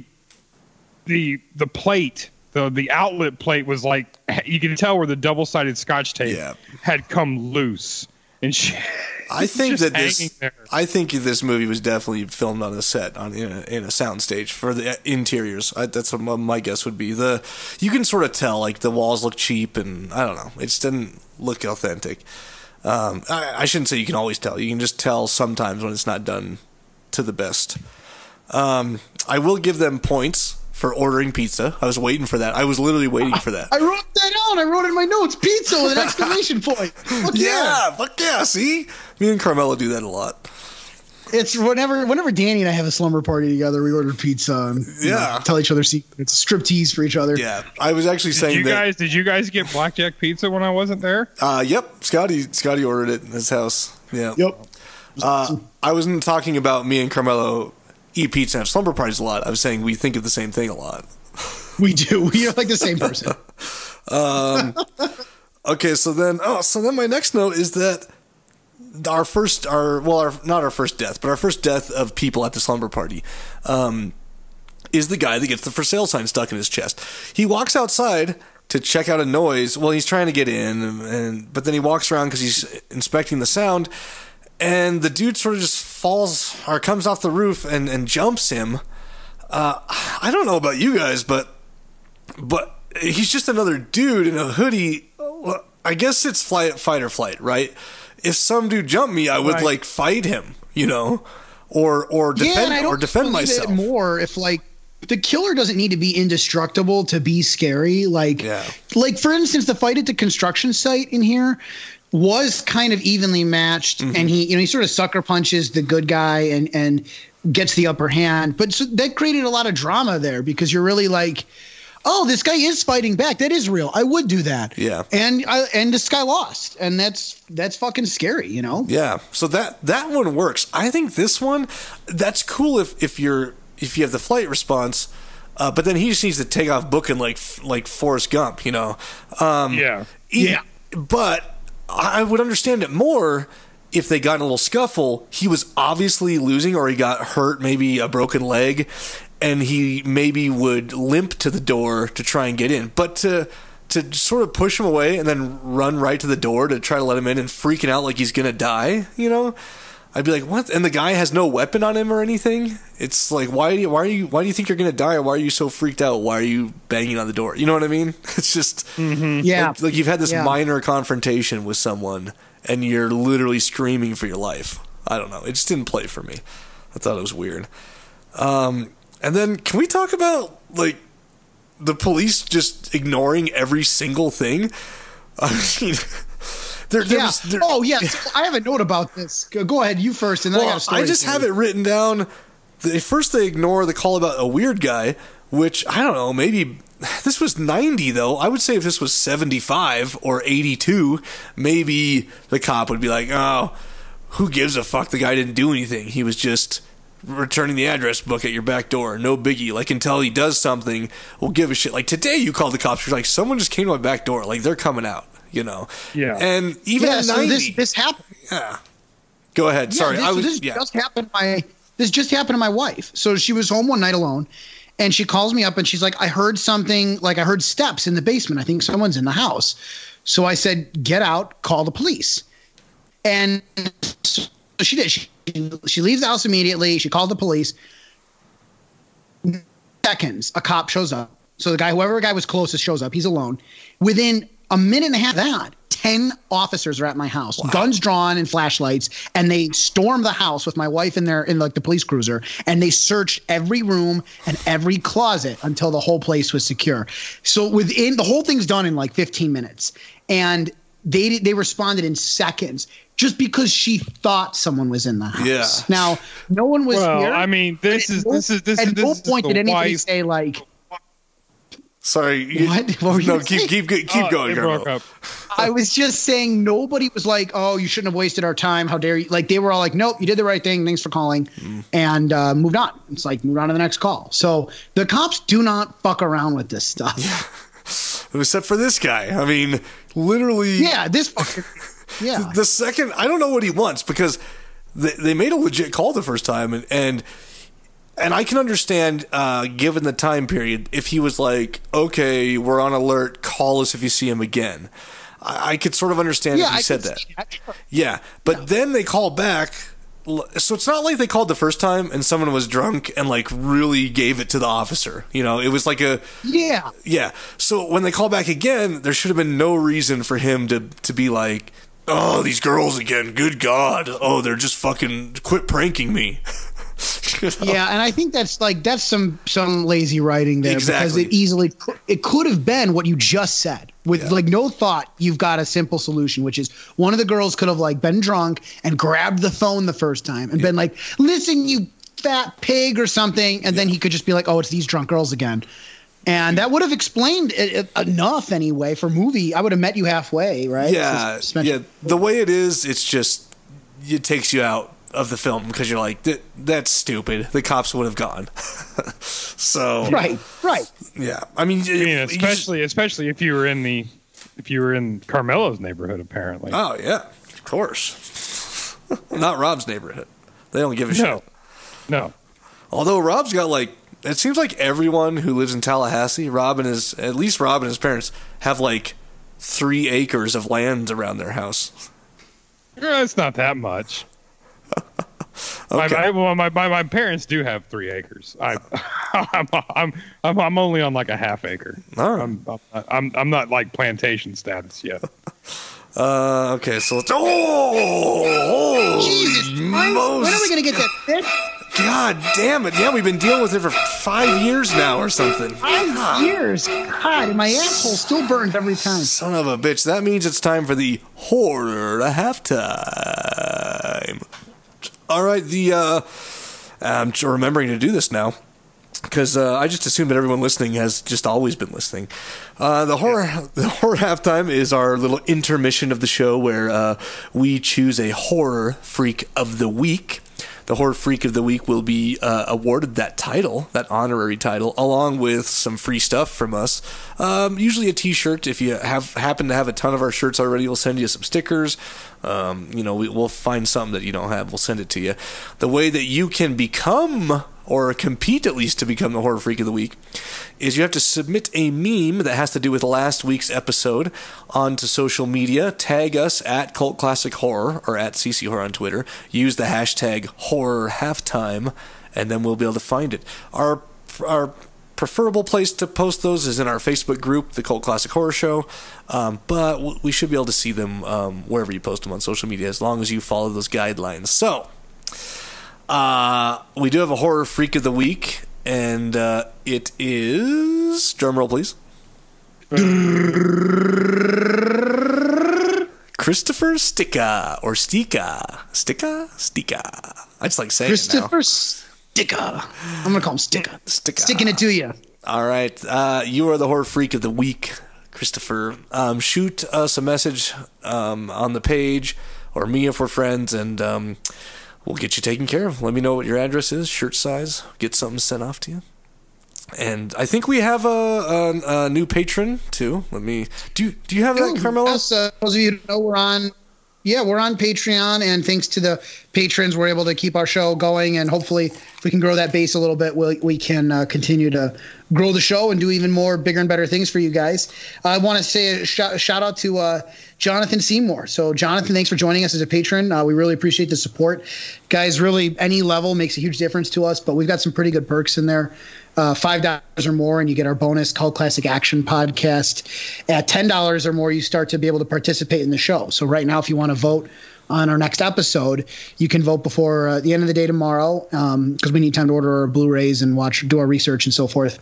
Speaker 5: the the plate the the outlet plate was like you could tell where the double sided Scotch tape
Speaker 4: Yeah.
Speaker 5: had come loose, and she.
Speaker 4: I think
Speaker 5: just
Speaker 4: that this.
Speaker 5: hanging there.
Speaker 4: I think this movie was definitely filmed on a set, on in a, in a sound stage for the interiors. I, that's what my, my guess would be. The you can sort of tell like the walls look cheap, and I don't know. It just didn't look authentic. Um, I, I shouldn't say you can always tell. You can just tell sometimes when it's not done to the best. Um, I will give them points for ordering pizza. I was waiting for that. I was literally waiting for that.
Speaker 6: I wrote that down. I wrote it in my notes. Pizza with an exclamation point. Fuck yeah.
Speaker 4: Yeah, fuck yeah. See, me and Carmelo do that a lot.
Speaker 6: It's whenever whenever Danny and I have a slumber party together, we order pizza and you know,
Speaker 4: Yeah.
Speaker 6: tell each other secrets, striptease for each other.
Speaker 4: Yeah, I was actually
Speaker 5: Did
Speaker 4: saying
Speaker 5: you
Speaker 4: that.
Speaker 5: guys did you guys get blackjack pizza when I wasn't there?
Speaker 4: Uh, yep, Scotty. Scotty ordered it in his house. Yeah.
Speaker 6: Yep.
Speaker 4: Uh, I wasn't talking about me and Carmelo eat pizza and have slumber parties a lot. I was saying we think of the same thing a lot.
Speaker 6: We do. We are like the same person.
Speaker 4: Okay, so then, oh, so then my next note is that our first, our well, our not our first death, but our first death of people at the slumber party, um, is the guy that gets the for sale sign stuck in his chest. He walks outside to check out a noise. Well, he's trying to get in, and, and but then he walks around because he's inspecting the sound, and the dude sort of just falls or comes off the roof and, and jumps him. Uh, I don't know about you guys, but but he's just another dude in a hoodie. Well, I guess it's flight, fight or flight, right? If some dude jumped me, I would
Speaker 5: Right.
Speaker 4: like fight him, you know, or or
Speaker 6: yeah,
Speaker 4: defend
Speaker 6: and I don't
Speaker 4: or defend
Speaker 6: believe
Speaker 4: myself.
Speaker 6: it more if like the killer doesn't need to be indestructible to be scary. Like,
Speaker 4: Yeah.
Speaker 6: like for instance, the fight at the construction site in here was kind of evenly matched,
Speaker 4: Mm-hmm.
Speaker 6: and he, you know, he sort of sucker punches the good guy and and gets the upper hand. But so that created a lot of drama there because you're really like, oh, this guy is fighting back. That is real. I would do that.
Speaker 4: Yeah.
Speaker 6: And I, and this guy lost, and that's that's fucking scary, you know.
Speaker 4: Yeah, so that that one works. I think this one, that's cool if if you're if you have the flight response, uh, but then he just needs to take off booking like like Forrest Gump, you know. Um,
Speaker 5: Yeah.
Speaker 4: he-
Speaker 6: Yeah.
Speaker 4: But I would understand it more if they got in a little scuffle. He was obviously losing, or he got hurt, maybe a broken leg, and he maybe would limp to the door to try and get in. But to to sort of push him away and then run right to the door to try to let him in and freaking out like he's gonna die, you know, I'd be like, what? And the guy has no weapon on him or anything. It's like, why do you, why are you why do you think you're gonna die? Or why are you so freaked out? Why are you banging on the door? You know what I mean? It's just
Speaker 6: Yeah.
Speaker 4: like, like you've had this
Speaker 6: Yeah.
Speaker 4: minor confrontation with someone and you're literally screaming for your life. I don't know. It just didn't play for me. I thought it was weird. Um, and then can we talk about like the police just ignoring every single thing? I mean, there, there
Speaker 6: Yeah.
Speaker 4: was, there,
Speaker 6: oh, yes. I have a note about this. Go, go ahead, you first, and then I got
Speaker 4: well,
Speaker 6: a story.
Speaker 4: I just
Speaker 6: for
Speaker 4: have
Speaker 6: you.
Speaker 4: it written down. They, first, they ignore the call about a weird guy, which I don't know. Maybe this was ninety though. I would say if this was seventy-five or eighty-two, maybe the cop would be like, "Oh, who gives a fuck? The guy didn't do anything. He was just returning the address book at your back door. No biggie. Like until he does something, we'll give a shit." Like today, you called the cops. You're like, someone just came to my back door. Like they're coming out. You know.
Speaker 5: Yeah.
Speaker 4: And even
Speaker 6: Yeah,
Speaker 4: in
Speaker 6: so
Speaker 4: ninety,
Speaker 6: this this happened.
Speaker 4: yeah. Go ahead.
Speaker 6: Yeah,
Speaker 4: Sorry,
Speaker 6: this,
Speaker 4: I was.
Speaker 6: this
Speaker 4: yeah.
Speaker 6: just happened to my this just happened to my wife. So she was home one night alone, and she calls me up and she's like, "I heard something. Like I heard steps in the basement. I think someone's in the house." So I said, "Get out. Call the police." And so she did. She she leaves the house immediately. She called the police. Seconds, a cop shows up. So the guy, whoever guy was closest, shows up. He's alone. Within a minute and a half of that, ten officers are at my house, guns drawn and flashlights, and they storm the house with my wife in there in like the police cruiser, and they searched every room and every closet until the whole place was secure. So within the whole thing's done in like fifteen minutes, and they they responded in seconds just because she thought someone was in the house.
Speaker 4: Yeah.
Speaker 6: Now no one was
Speaker 5: Well,
Speaker 6: here.
Speaker 5: I mean, this
Speaker 6: but
Speaker 5: is
Speaker 6: at no-
Speaker 5: this is this
Speaker 6: at
Speaker 5: is this
Speaker 6: no
Speaker 5: is
Speaker 6: point
Speaker 5: the
Speaker 6: did anybody
Speaker 5: wise-
Speaker 6: say like.
Speaker 4: Sorry. you-
Speaker 6: What? What were you
Speaker 4: no,
Speaker 6: gonna
Speaker 4: keep
Speaker 6: say?
Speaker 4: keep keep keep
Speaker 5: Oh,
Speaker 4: going.
Speaker 5: it
Speaker 4: Garbo.
Speaker 5: broke up.
Speaker 6: I was just saying nobody was like, oh, you shouldn't have wasted our time. How dare you? Like they were all like, nope, you did the right thing. Thanks for calling. And uh, moved on. It's like, moved on to the next call. So the cops do not fuck around with this stuff. Yeah,
Speaker 4: Except for this guy. I mean, literally.
Speaker 6: this fucking, yeah.
Speaker 4: The second, I don't know what he wants because they, they made a legit call the first time, and and, and I can understand, uh, given the time period, if he was like, okay, we're on alert, call us if you see him again. I, I could sort of understand
Speaker 6: yeah,
Speaker 4: if he
Speaker 6: I
Speaker 4: said
Speaker 6: can
Speaker 4: that.
Speaker 6: see that. Sure.
Speaker 4: Yeah, but then they call back. So it's not like they called the first time and someone was drunk and like really gave it to the officer. You know, it was like a
Speaker 6: Yeah.
Speaker 4: yeah. So when they call back again, there should have been no reason for him to to be like, "Oh, these girls again. Good God. Oh, they're just fucking quit pranking me." You know?
Speaker 6: Yeah, and I think that's like that's some some lazy writing there because
Speaker 4: Exactly.
Speaker 6: it easily it could have been what you just said with
Speaker 4: Yeah.
Speaker 6: like no thought. You've got a simple solution, which is one of the girls could have like been drunk and grabbed the phone the first time and been like, "Listen, you fat pig" or something, and then he could just be like, "Oh, it's these drunk girls again." And that would have explained it, it enough anyway for movie. I would have met you halfway, right?
Speaker 4: Yeah,
Speaker 6: Especially-
Speaker 4: yeah. The way it is, it's just it takes you out of the film because you're like, "That- that's stupid. The cops would have gone." So
Speaker 6: Right, right.
Speaker 4: yeah. I mean,
Speaker 5: I mean, especially especially if you were in the if you were in Carmelo's neighborhood, apparently.
Speaker 4: oh yeah, of course. Not Rob's neighborhood. They don't give a
Speaker 5: no,
Speaker 4: shit.
Speaker 5: no.
Speaker 4: Although Rob's got like, it seems like everyone who lives in Tallahassee, Rob and his, at least Rob and his parents, have like three acres of land around their house.
Speaker 5: Eh, It's not that much. My,
Speaker 4: Okay.
Speaker 5: my, well, my, my my parents do have three acres. I, I'm, I'm I'm I'm only on like a half acre.
Speaker 4: All right.
Speaker 5: I'm I'm I'm I'm not like plantation status yet.
Speaker 4: Uh, okay, so let's. Oh,
Speaker 6: Jesus Christ! When are we gonna get that fish?
Speaker 4: God damn it! Yeah, we've been dealing with it for five years now or something.
Speaker 6: Five years. God, and my asshole still burns every time.
Speaker 4: Son of a bitch! That means it's time for the horror halftime. All right, the uh, I'm remembering to do this now. Because uh, I just assume that everyone listening has just always been listening. Uh, the horror, the horror halftime is our little intermission of the show where uh, we choose a horror freak of the week. The horror freak of the week will be uh, awarded that title, that honorary title, along with some free stuff from us. Um, usually a T-shirt. If you have happen to have a ton of our shirts already, we'll send you some stickers. Um, you know, we, we'll find something that you don't have. We'll send it to you. The way that you can become, or compete at least to become the horror freak of the week, is you have to submit a meme that has to do with last week's episode onto social media. Tag us at Cult Classic Horror or at C C Horror on Twitter. Use the hashtag Horror Halftime, and then we'll be able to find it. Our our preferable place to post those is in our Facebook group, the Cult Classic Horror Show, um, but we should be able to see them um, wherever you post them on social media, as long as you follow those guidelines. So, uh, we do have a horror freak of the week, and uh, it is, drum roll please, Christopher Sticka, or Stika, Sticka, Stika. I just like saying
Speaker 6: Christopher
Speaker 4: it now.
Speaker 6: Sticka. I'm gonna call him Sticka.
Speaker 4: Sticka.
Speaker 6: Sticking it to you.
Speaker 4: All right, uh, you are the horror freak of the week, Christopher. Um, shoot us a message um, on the page, or me if we're friends, and um, we'll get you taken care of. Let me know what your address is, shirt size, get something sent off to you. And I think we have a, a, a new patron too. Let me. Do you, do you have that, Carmelo?
Speaker 6: Yes, uh, those of you who know, we're on. Yeah, we're on Patreon, and thanks to the patrons, we're able to keep our show going. And hopefully, if we can grow that base a little bit, we'll, we can uh, continue to grow the show and do even more bigger and better things for you guys. I want to say a, sh- a shout out to uh, Jonathan Seymour. So, Jonathan, thanks for joining us as a patron. Uh, we really appreciate the support. Guys, really, any level makes a huge difference to us, but we've got some pretty good perks in there. Uh, five dollars or more, and you get our bonus Cult Classic Action podcast. At ten dollars or more, you start to be able to participate in the show. So right now, if you want to vote on our next episode, you can vote before uh, the end of the day tomorrow, because um, we need time to order our Blu-rays and watch, do our research and so forth.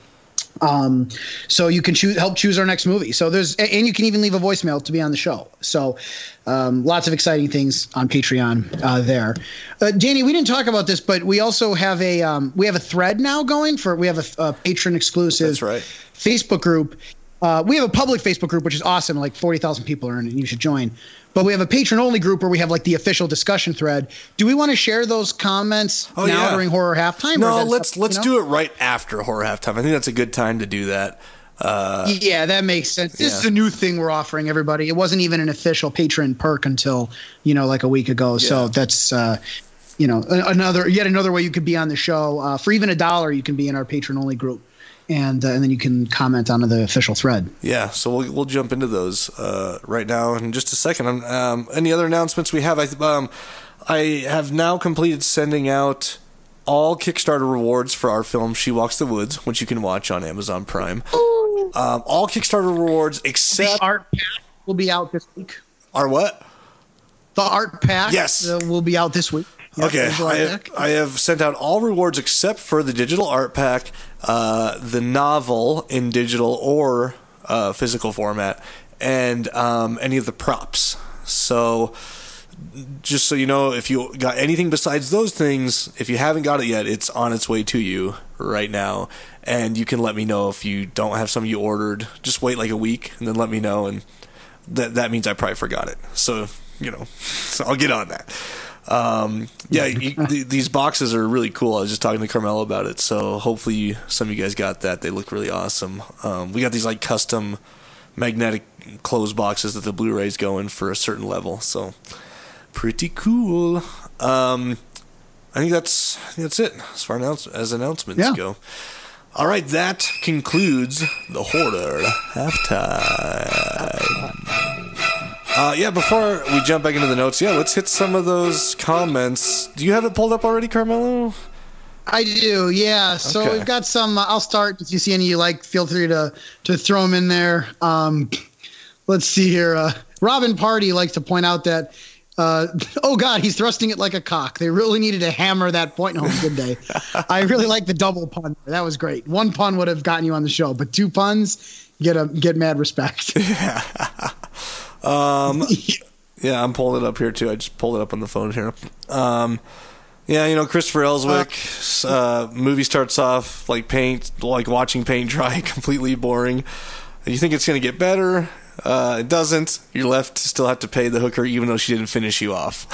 Speaker 6: Um, so you can choose, help choose our next movie. So there's, and you can even leave a voicemail to be on the show. So, um, lots of exciting things on Patreon, uh, there. Uh, Danny, we didn't talk about this, but we also have a, um, we have a thread now going for, we have a, a patron exclusive
Speaker 4: That's right.
Speaker 6: Facebook group. Uh, we have a public Facebook group, which is awesome. Like forty thousand people are in it, and you should join. But we have a patron-only group where we have like the official discussion thread. Do we want to share those comments
Speaker 4: Oh,
Speaker 6: now
Speaker 4: yeah.
Speaker 6: during horror halftime?
Speaker 4: No, let's let's do it right after horror halftime. I think that's a good time to do that. Uh,
Speaker 6: Yeah, that makes sense. This
Speaker 4: yeah.
Speaker 6: is a new thing we're offering everybody. It wasn't even an official patron perk until, you know, like a week ago. So
Speaker 4: Yeah.
Speaker 6: that's, uh, you know, a- another yet another way you could be on the show. Uh, for even a dollar, you can be in our patron-only group. And, uh, and then you can comment on the official thread.
Speaker 4: Yeah, so we'll we'll jump into those uh, right now in just a second. Um, any other announcements we have? I um, I have now completed sending out all Kickstarter rewards for our film She Walks the Woods, which you can watch on Amazon Prime. Um, all Kickstarter rewards
Speaker 6: The
Speaker 4: except
Speaker 6: art pack will be out this week.
Speaker 4: our what?
Speaker 6: The art pack
Speaker 4: Yes.
Speaker 6: uh, will be out this week. Yep,
Speaker 4: Okay,
Speaker 6: there's the art
Speaker 4: I,
Speaker 6: pack.
Speaker 4: I have sent out all rewards except for the digital art pack, uh, the novel in digital or uh, physical format, and um, any of the props. So, just so you know, if you got anything besides those things, if you haven't got it yet, it's on its way to you right now. And you can let me know if you don't have some you ordered. Just wait like a week and then let me know, and that that means I probably forgot it. So, you know, so I'll get on that. Um, yeah, you, th- these boxes are really cool. I was just talking to Carmelo about it, so hopefully you, some of you guys got that. They look really awesome. Um, we got these like custom magnetic closed boxes that the Blu-rays go in for a certain level, so pretty cool. Um, I think that's I think that's it as far announce- as announcements
Speaker 6: Yeah.
Speaker 4: go. All right, that concludes the horror halftime. Uh, yeah, before we jump back into the notes, yeah, let's hit some of those comments. Do you have it pulled up already, Carmelo?
Speaker 6: I do, yeah. So
Speaker 4: Okay.
Speaker 6: we've got some. Uh, I'll start. If you see any you like, feel free to to throw them in there. Um, let's see here. Uh, Robin Party likes to point out that, uh, oh God, he's thrusting it like a cock. They really needed to hammer that point home, did they? I really like the double pun. That was great. One pun would have gotten you on the show, but two puns, get a get mad respect.
Speaker 4: Yeah. um, yeah, I'm pulling it up here too. I just pulled it up on the phone here. Um, yeah, you know, Christopher Elswick, uh, movie starts off like paint, like watching paint dry, completely boring. You think it's going to get better. Uh, it doesn't. You're left to still have to pay the hooker even though she didn't finish you off.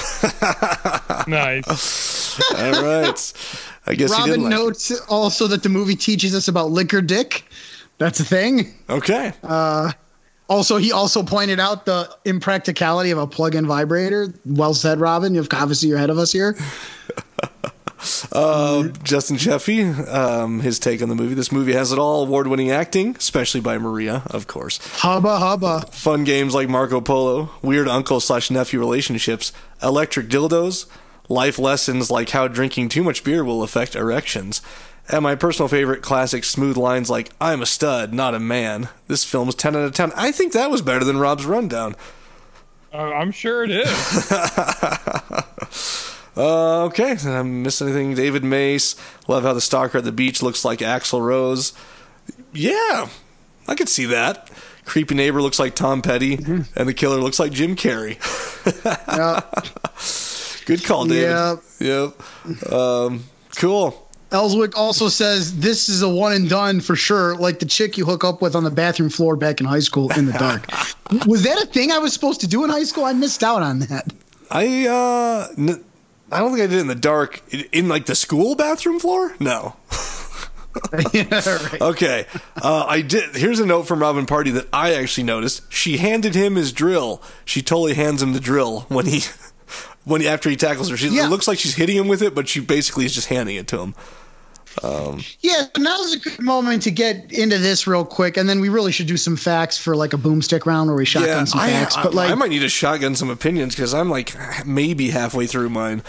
Speaker 5: Nice.
Speaker 4: All right. I guess
Speaker 6: Robin
Speaker 4: you didn't like
Speaker 6: notes it. Also that the movie teaches us about liquor dick. That's a thing.
Speaker 4: Okay.
Speaker 6: Uh, also, he also pointed out the impracticality of a plug-in vibrator. Well said, Robin. You've obviously you're ahead of us here.
Speaker 4: Uh, Justin Sheffy, um, his take on the movie. This movie has it all. Award-winning acting, especially by Maria, of course.
Speaker 6: Hubba hubba.
Speaker 4: Fun games like Marco Polo, weird uncle slash nephew relationships, electric dildos, life lessons like how drinking too much beer will affect erections, and my personal favorite, classic smooth lines like, I'm a stud, not a man. This film's ten out of ten. I think that was better than Rob's rundown.
Speaker 5: Uh, I'm sure it is.
Speaker 4: Uh, okay, did I miss anything? David Mace. Love how the stalker at the beach looks like Axl Rose. Yeah, I could see that. Creepy neighbor looks like Tom Petty, mm-hmm. and the killer looks like Jim Carrey. Yep. Good call, David. Yep. Yep. Um, cool.
Speaker 6: Ellswick also says this is a one and done for sure, like the chick you hook up with on the bathroom floor back in high school in the dark. Was that a thing I was supposed to do in high school? I missed out on that.
Speaker 4: I, uh... N- I don't think I did it in the dark. In, in like the school bathroom floor? No.
Speaker 6: Yeah, right.
Speaker 4: Okay. Uh, I did. Here's a note from Robin Party that I actually noticed. She handed him his drill. She totally hands him the drill when he, when he, after he tackles her. She,
Speaker 6: yeah.
Speaker 4: It looks like she's hitting him with it, but she basically is just handing it to him. Um,
Speaker 6: yeah, now's a good moment to get into this real quick, and then we really should do some facts for like a boomstick round where we shotgun
Speaker 4: yeah,
Speaker 6: some
Speaker 4: I,
Speaker 6: facts.
Speaker 4: I,
Speaker 6: but like,
Speaker 4: I might need to shotgun some opinions because I'm like maybe halfway through mine.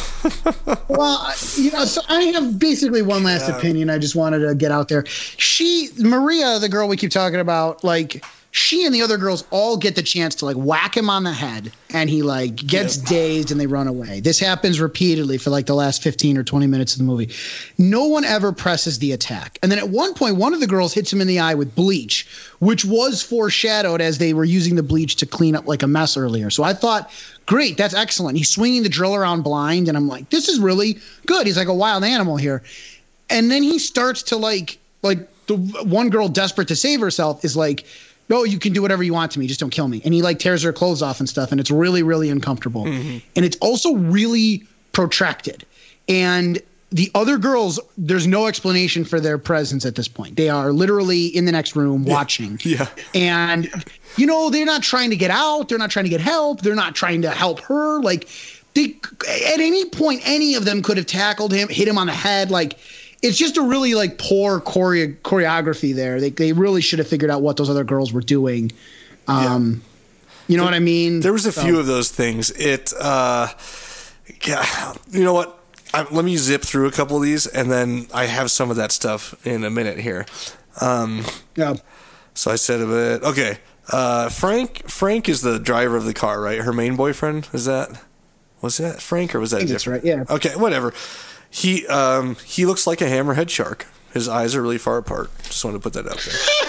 Speaker 6: Well, you know, so I have basically one last yeah. opinion I just wanted to get out there. She, Maria, the girl we keep talking about, like, she and the other girls all get the chance to like whack him on the head, and he like gets yep. dazed and they run away. This happens repeatedly for like the last fifteen or twenty minutes of the movie. No one ever presses the attack. And then at one point, one of the girls hits him in the eye with bleach, which was foreshadowed as they were using the bleach to clean up like a mess earlier. So I thought, great, that's excellent. He's swinging the drill around blind, and I'm like, this is really good. He's like a wild animal here. And then he starts to like, like the one girl desperate to save herself is like, no, you can do whatever you want to me. Just don't kill me. And he like tears her clothes off and stuff. And it's really, really uncomfortable. Mm-hmm. And it's also really protracted. And the other girls, there's no explanation for their presence at this point. They are literally in the next room
Speaker 4: yeah.
Speaker 6: watching.
Speaker 4: Yeah.
Speaker 6: And, you know, they're not trying to get out. They're not trying to get help. They're not trying to help her. Like, they, at any point, any of them could have tackled him, hit him on the head. Like, it's just a really like poor chore- choreography there. They they really should have figured out what those other girls were doing. Um, yeah. You know
Speaker 4: there,
Speaker 6: what I mean?
Speaker 4: There was a
Speaker 6: so.
Speaker 4: few of those things. It, uh, yeah, you know what? I, let me zip through a couple of these, and then I have some of that stuff in a minute here. Um,
Speaker 6: yeah.
Speaker 4: So I said a bit. Okay. Uh, Frank. Frank is the driver of the car, right? Her main boyfriend. Is that? Was that Frank or was that
Speaker 6: I think
Speaker 4: different?
Speaker 6: That's right. Yeah.
Speaker 4: Okay. Whatever. He um he looks like a hammerhead shark. His eyes are really far apart. Just want to put that out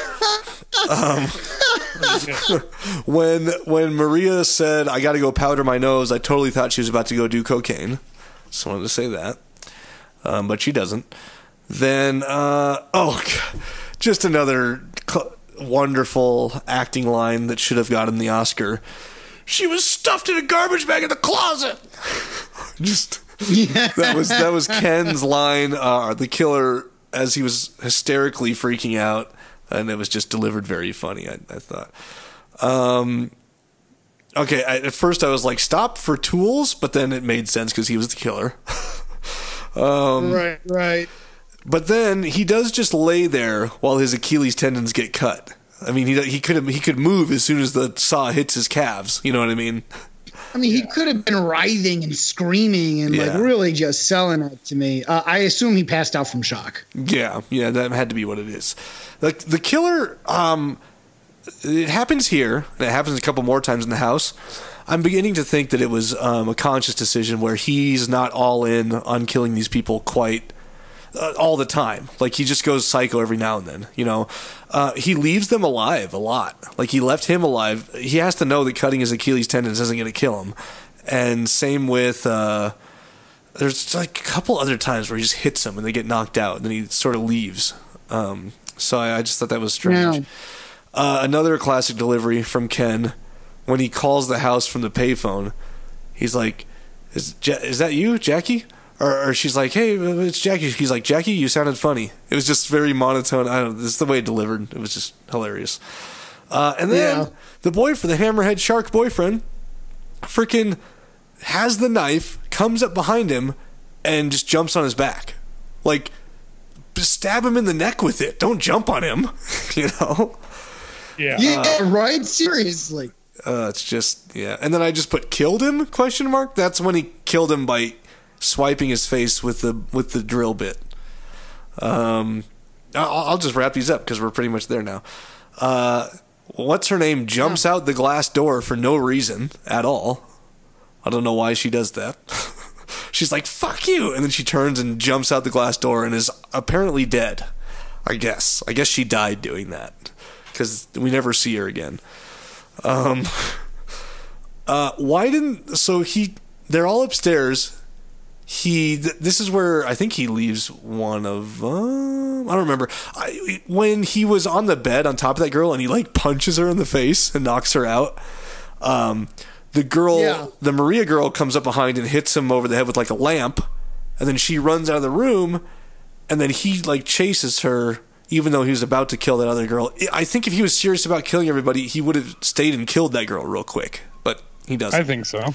Speaker 4: there. um, when when Maria said, "I got to go powder my nose," I totally thought she was about to go do cocaine. Just wanted to say that, um, but she doesn't. Then uh, oh, just another cl- wonderful acting line that should have gotten the Oscar. She was stuffed in a garbage bag in the closet. Just. Yeah. That was that was Ken's line, uh, the killer, as he was hysterically freaking out, and it was just delivered very funny, I, I thought. Um, okay, I, at first I was like, stop for tools, but then it made sense because he was the killer. um,
Speaker 6: right, right.
Speaker 4: But then he does just lay there while his Achilles tendons get cut. I mean, he he could he could move as soon as the saw hits his calves. You know what I mean?
Speaker 6: I mean, he could have been writhing and screaming and
Speaker 4: yeah.
Speaker 6: like really just selling it to me. Uh, I assume he passed out from shock.
Speaker 4: Yeah, yeah, that had to be what it is. Like the killer, um, it happens here, and it happens a couple more times in the house. I'm beginning to think that it was um, a conscious decision where he's not all in on killing these people quite uh, all the time. Like, he just goes psycho every now and then, you know. Uh, he leaves them alive a lot. Like, he left him alive. He has to know that cutting his Achilles tendons isn't going to kill him. And same with... Uh, there's like a couple other times where he just hits them and they get knocked out, and then he sort of leaves. Um, so I, I just thought that was strange.
Speaker 6: Yeah.
Speaker 4: Uh, another classic delivery from Ken, when he calls the house from the payphone, he's like, "Is ja- is that you, Jackie?" Or, or she's like, "Hey, it's Jackie." He's like, "Jackie, you sounded funny." It was just very monotone. I don't know. This is the way it delivered. It was just hilarious. Uh, and then
Speaker 6: Yeah.
Speaker 4: the boyfriend, the hammerhead shark boyfriend, freaking has the knife, comes up behind him, and just jumps on his back. Like, stab him in the neck with it. Don't jump on him, you know?
Speaker 5: Yeah.
Speaker 6: Yeah, right? Seriously.
Speaker 4: Uh, it's just, yeah. And then I just put killed him, question mark. That's when he killed him by swiping his face with the with the drill bit. Um, I'll, I'll just wrap these up because we're pretty much there now. Uh, what's her name? Jumps out the glass door for no reason at all. I don't know why she does that. She's like, "Fuck you," and then she turns and jumps out the glass door and is apparently dead. I guess. I guess she died doing that because we never see her again. Um, uh, why didn't so he? They're all upstairs. He. Th- this is where I think he leaves one of. Uh, I don't remember. I, when he was on the bed on top of that girl and he like punches her in the face and knocks her out. Um, the girl,
Speaker 6: Yeah.
Speaker 4: the Maria girl, comes up behind and hits him over the head with like a lamp, and then she runs out of the room, and then he like chases her. Even though he was about to kill that other girl. I think if he was serious about killing everybody, he would have stayed and killed that girl real quick. But he doesn't.
Speaker 5: I think so.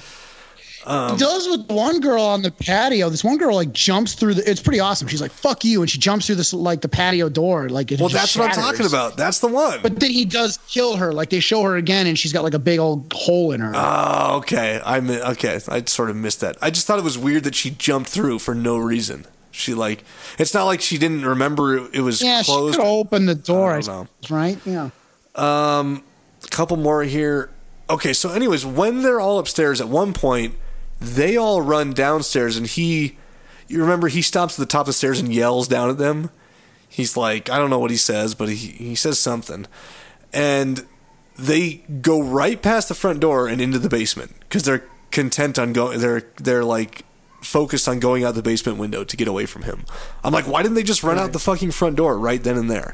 Speaker 6: He does with one girl on the patio. This one girl like jumps through the. It's pretty awesome. She's like, "Fuck you," and she jumps through this like the patio door. Like, it
Speaker 4: Well,
Speaker 6: just
Speaker 4: that's what I'm
Speaker 6: shatters.
Speaker 4: talking about. That's the one.
Speaker 6: But then he does kill her. Like, they show her again, and she's got like a big old hole in her.
Speaker 4: Oh, okay. I mi- okay. I sort of missed that. I just thought it was weird that she jumped through for no reason. She like, it's not like she didn't remember it, it was
Speaker 6: yeah,
Speaker 4: closed.
Speaker 6: she could open the door.
Speaker 4: I
Speaker 6: I
Speaker 4: don't know.
Speaker 6: suppose, right? Yeah.
Speaker 4: Um, a couple more here. Okay, so anyways, when they're all upstairs, at one point, they all run downstairs, and he, you remember, he stops at the top of the stairs and yells down at them. He's like, I don't know what he says, but he he says something, and they go right past the front door and into the basement because they're content on going. They're they're like focused on going out the basement window to get away from him. I'm like, why didn't they just run out the fucking front door right then and there?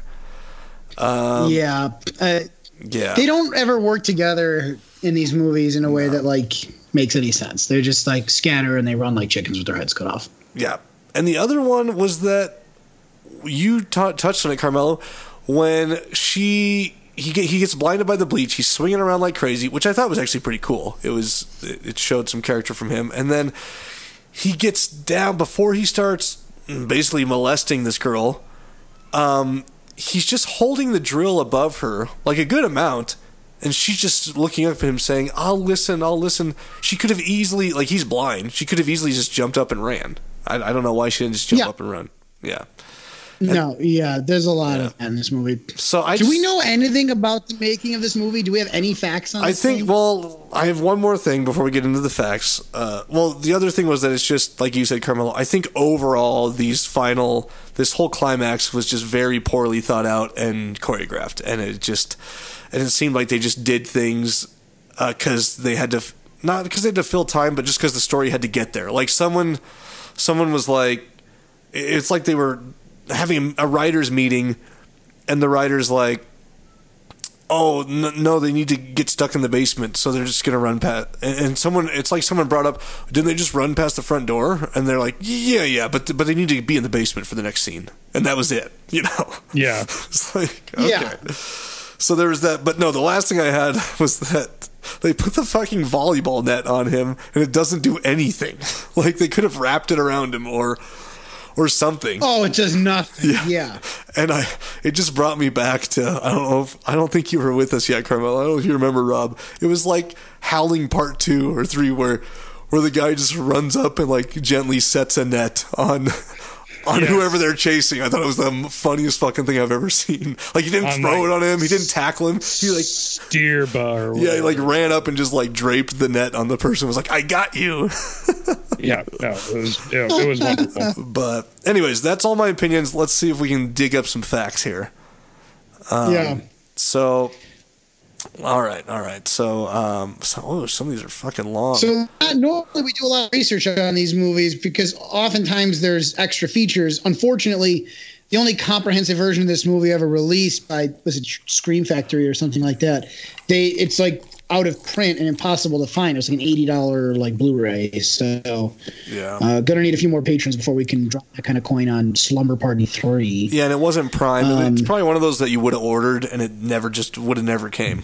Speaker 4: Um,
Speaker 6: yeah. Uh,
Speaker 4: yeah.
Speaker 6: They don't ever work together in these movies in a way that like makes any sense. They're just like scatter and they run like chickens with their heads cut off.
Speaker 4: Yeah. And the other one was that you t- touched on it, Carmelo, when she he get, he gets blinded by the bleach. He's swinging around like crazy, which I thought was actually pretty cool. It was it showed some character from him. And then he gets down before he starts basically molesting this girl. Um, he's just holding the drill above her like a good amount. And she's just looking up at him saying, I'll listen, I'll listen. She could have easily, like, he's blind. She could have easily just jumped up and ran. I, I don't know why she didn't just jump
Speaker 6: Yeah.
Speaker 4: up and run. Yeah.
Speaker 6: No, yeah, there's a lot
Speaker 4: Yeah.
Speaker 6: of that in this movie.
Speaker 4: So I
Speaker 6: Do
Speaker 4: just,
Speaker 6: we know anything about the making of this movie? Do we have any facts on
Speaker 4: I
Speaker 6: this
Speaker 4: think,
Speaker 6: thing?
Speaker 4: well, I have one more thing before we get into the facts. Uh, well, the other thing was that it's just, like you said, Carmelo, I think overall these final, this whole climax was just very poorly thought out and choreographed. And it just, and it seemed like they just did things because uh, they had to, not because they had to fill time, but just because the story had to get there. Like someone, someone was like, it's like they were having a writer's meeting and the writer's like, oh n- no, they need to get stuck in the basement, so they're just gonna run past. And, and someone, it's like someone brought up, didn't they just run past the front door? And they're like, yeah, yeah, but but they need to be in the basement for the next scene, and that was it. You know?
Speaker 5: Yeah.
Speaker 4: It's like, okay.
Speaker 6: Yeah.
Speaker 4: So there was that, but no, the last thing I had was that they put the fucking volleyball net on him, and it doesn't do anything. Like they could have wrapped it around him or. Or something.
Speaker 6: Oh, it does nothing.
Speaker 4: Yeah.
Speaker 6: Yeah.
Speaker 4: And I, it just brought me back to, I don't know if, I don't think you were with us yet, Carmelo. I don't know if you remember, Rob. It was like Howling Part Two or Three, where, where the guy just runs up and like gently sets a net on, on
Speaker 5: Yes.
Speaker 4: whoever they're chasing. I thought it was the funniest fucking thing I've ever seen. Like, he didn't
Speaker 5: On,
Speaker 4: throw
Speaker 5: like,
Speaker 4: it on him. He didn't tackle him. He like,
Speaker 5: Steer bar.
Speaker 4: yeah, he like ran up and just like draped the net on the person. Was like, I got you.
Speaker 5: Yeah, no, it was yeah, it was wonderful.
Speaker 4: But anyways, that's all my opinions. Let's see if we can dig up some facts here. Um,
Speaker 6: yeah.
Speaker 4: So, all right, all right. So, um, so oh, some of these are fucking long.
Speaker 6: So uh, normally we do a lot of research on these movies because oftentimes there's extra features. Unfortunately, the only comprehensive version of this movie ever released by was it Scream Factory or something like that. They it's like out of print and impossible to find. It was like an eighty dollar like Blu-ray. So
Speaker 4: yeah,
Speaker 6: uh, gonna need a few more patrons before we can drop that kind of coin on Slumber Party three.
Speaker 4: yeah, and it wasn't Prime.
Speaker 6: Um,
Speaker 4: it's probably one of those that you would have ordered and it never just would have never came.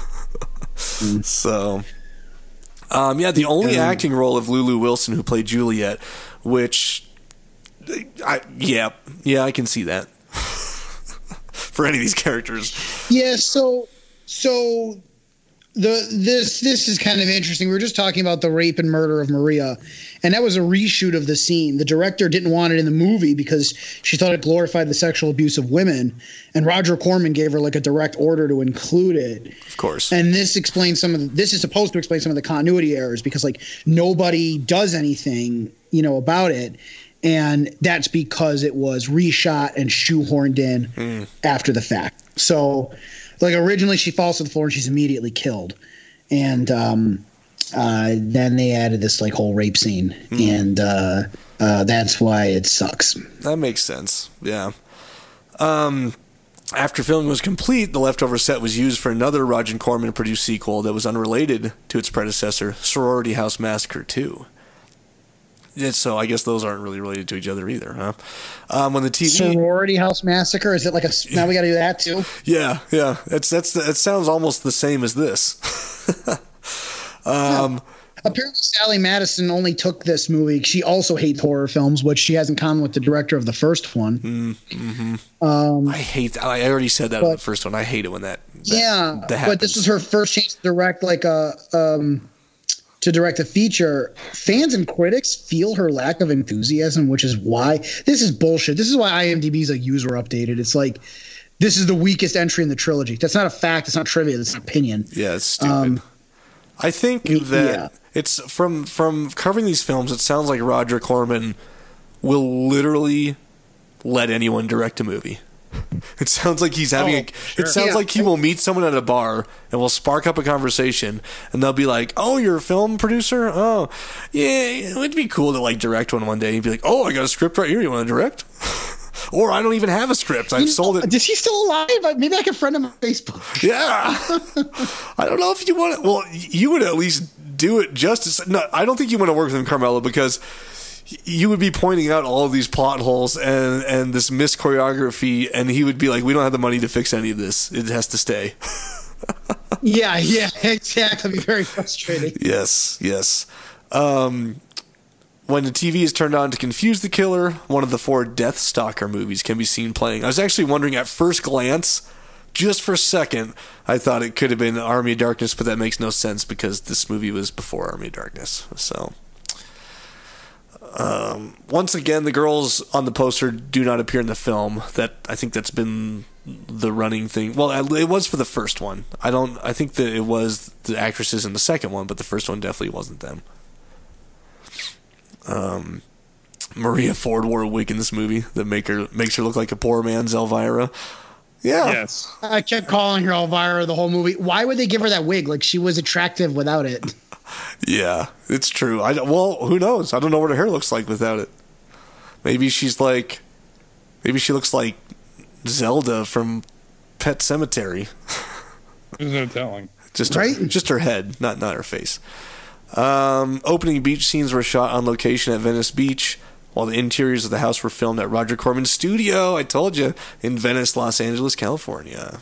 Speaker 4: So, um, yeah, the only
Speaker 6: Um,
Speaker 4: acting role of Lulu Wilson who played Juliet, which, I yeah, yeah, I can see that for any of these characters.
Speaker 6: Yeah, so so the this this is kind of interesting. We were just talking about the rape and murder of Maria, and that was a reshoot of the scene. The director didn't want it in the movie because she thought it glorified the sexual abuse of women, and Roger Corman gave her like a direct order to include it.
Speaker 4: Of course.
Speaker 6: And this explains some of the, this is supposed to explain some of the continuity errors because like nobody does anything, you know, about it. And that's because it was reshot and shoehorned in mm. after the fact. So, like, originally she falls to the floor and she's immediately killed. And um, uh, then they added this, like, whole rape scene. Mm. And uh, uh, that's why it sucks.
Speaker 4: That makes sense. Yeah. Um, after filming was complete, the leftover set was used for another Roger Corman-produced sequel that was unrelated to its predecessor, Sorority House Massacre two. Yeah, so I guess those aren't really related to each other either, huh? Um, when the T V
Speaker 6: Sorority House Massacre, is it like a now we got to do that too?
Speaker 4: Yeah, yeah. That's that's that sounds almost the same as this. um,
Speaker 6: yeah. Apparently, Sally Madison only took this movie. She also hates horror films, which she has in common with the director of the first one.
Speaker 4: Mm-hmm.
Speaker 6: Um,
Speaker 4: I hate. I already said that
Speaker 6: but,
Speaker 4: in the first one. I hate it when that. that
Speaker 6: yeah,
Speaker 4: that
Speaker 6: but this was her first chance to direct like a. Um, to direct a feature. Fans and critics feel her lack of enthusiasm, which is why this is bullshit. This is why IMDb's like user updated. It's like this is the weakest entry in the trilogy. That's not a fact. It's not trivia. It's an opinion.
Speaker 4: Yeah, it's stupid. Um, I think that yeah. it's from from covering these films. It sounds like Roger Corman will literally let anyone direct a movie. It sounds like he's having
Speaker 5: oh,
Speaker 4: a.
Speaker 5: Sure.
Speaker 4: It sounds
Speaker 6: yeah.
Speaker 4: like he will meet someone at a bar and will spark up a conversation, and they'll be like, "Oh, you're a film producer? Oh, yeah, it'd be cool to like direct one one day." He'd be like, "Oh, I got a script right here. You want to direct?" Or I don't even have a script. I've you sold know, it.
Speaker 6: Is he still alive? Maybe I can friend him on Facebook.
Speaker 4: Yeah, I don't know if you want it. Well, you would at least do it justice. No, I don't think you want to work with him, Carmelo, because you would be pointing out all of these plot holes and, and this missed choreography, and he would be like, we don't have the money to fix any of this. It has to stay.
Speaker 6: yeah, yeah, exactly. It'd be very frustrating.
Speaker 4: Yes, yes. Um, when the T V is turned on to confuse the killer, one of the four Death Stalker movies can be seen playing. I was actually wondering at first glance, just for a second, I thought it could have been Army of Darkness, but that makes no sense because this movie was before Army of Darkness. So... Um, once again, the girls on the poster do not appear in the film. That I think that's been the running thing. Well, it was for the first one. I don't. I think that it was the actresses in the second one, but the first one definitely wasn't them. Um, Maria Ford wore a wig in this movie that make her makes her look like a poor man's Elvira. Yeah.
Speaker 5: Yes.
Speaker 6: I kept calling her Elvira the whole movie. Why would they give her that wig? Like she was attractive without it.
Speaker 4: Yeah, it's true. I well, who knows? I don't know what her hair looks like without it. Maybe she's like, maybe she looks like Zelda from Pet Sematary.
Speaker 5: There's no telling.
Speaker 4: Just
Speaker 6: right?
Speaker 4: her, just her head, not not her face. Um, opening beach scenes were shot on location at Venice Beach, while the interiors of the house were filmed at Roger Corman's studio. I told you, in Venice, Los Angeles, California.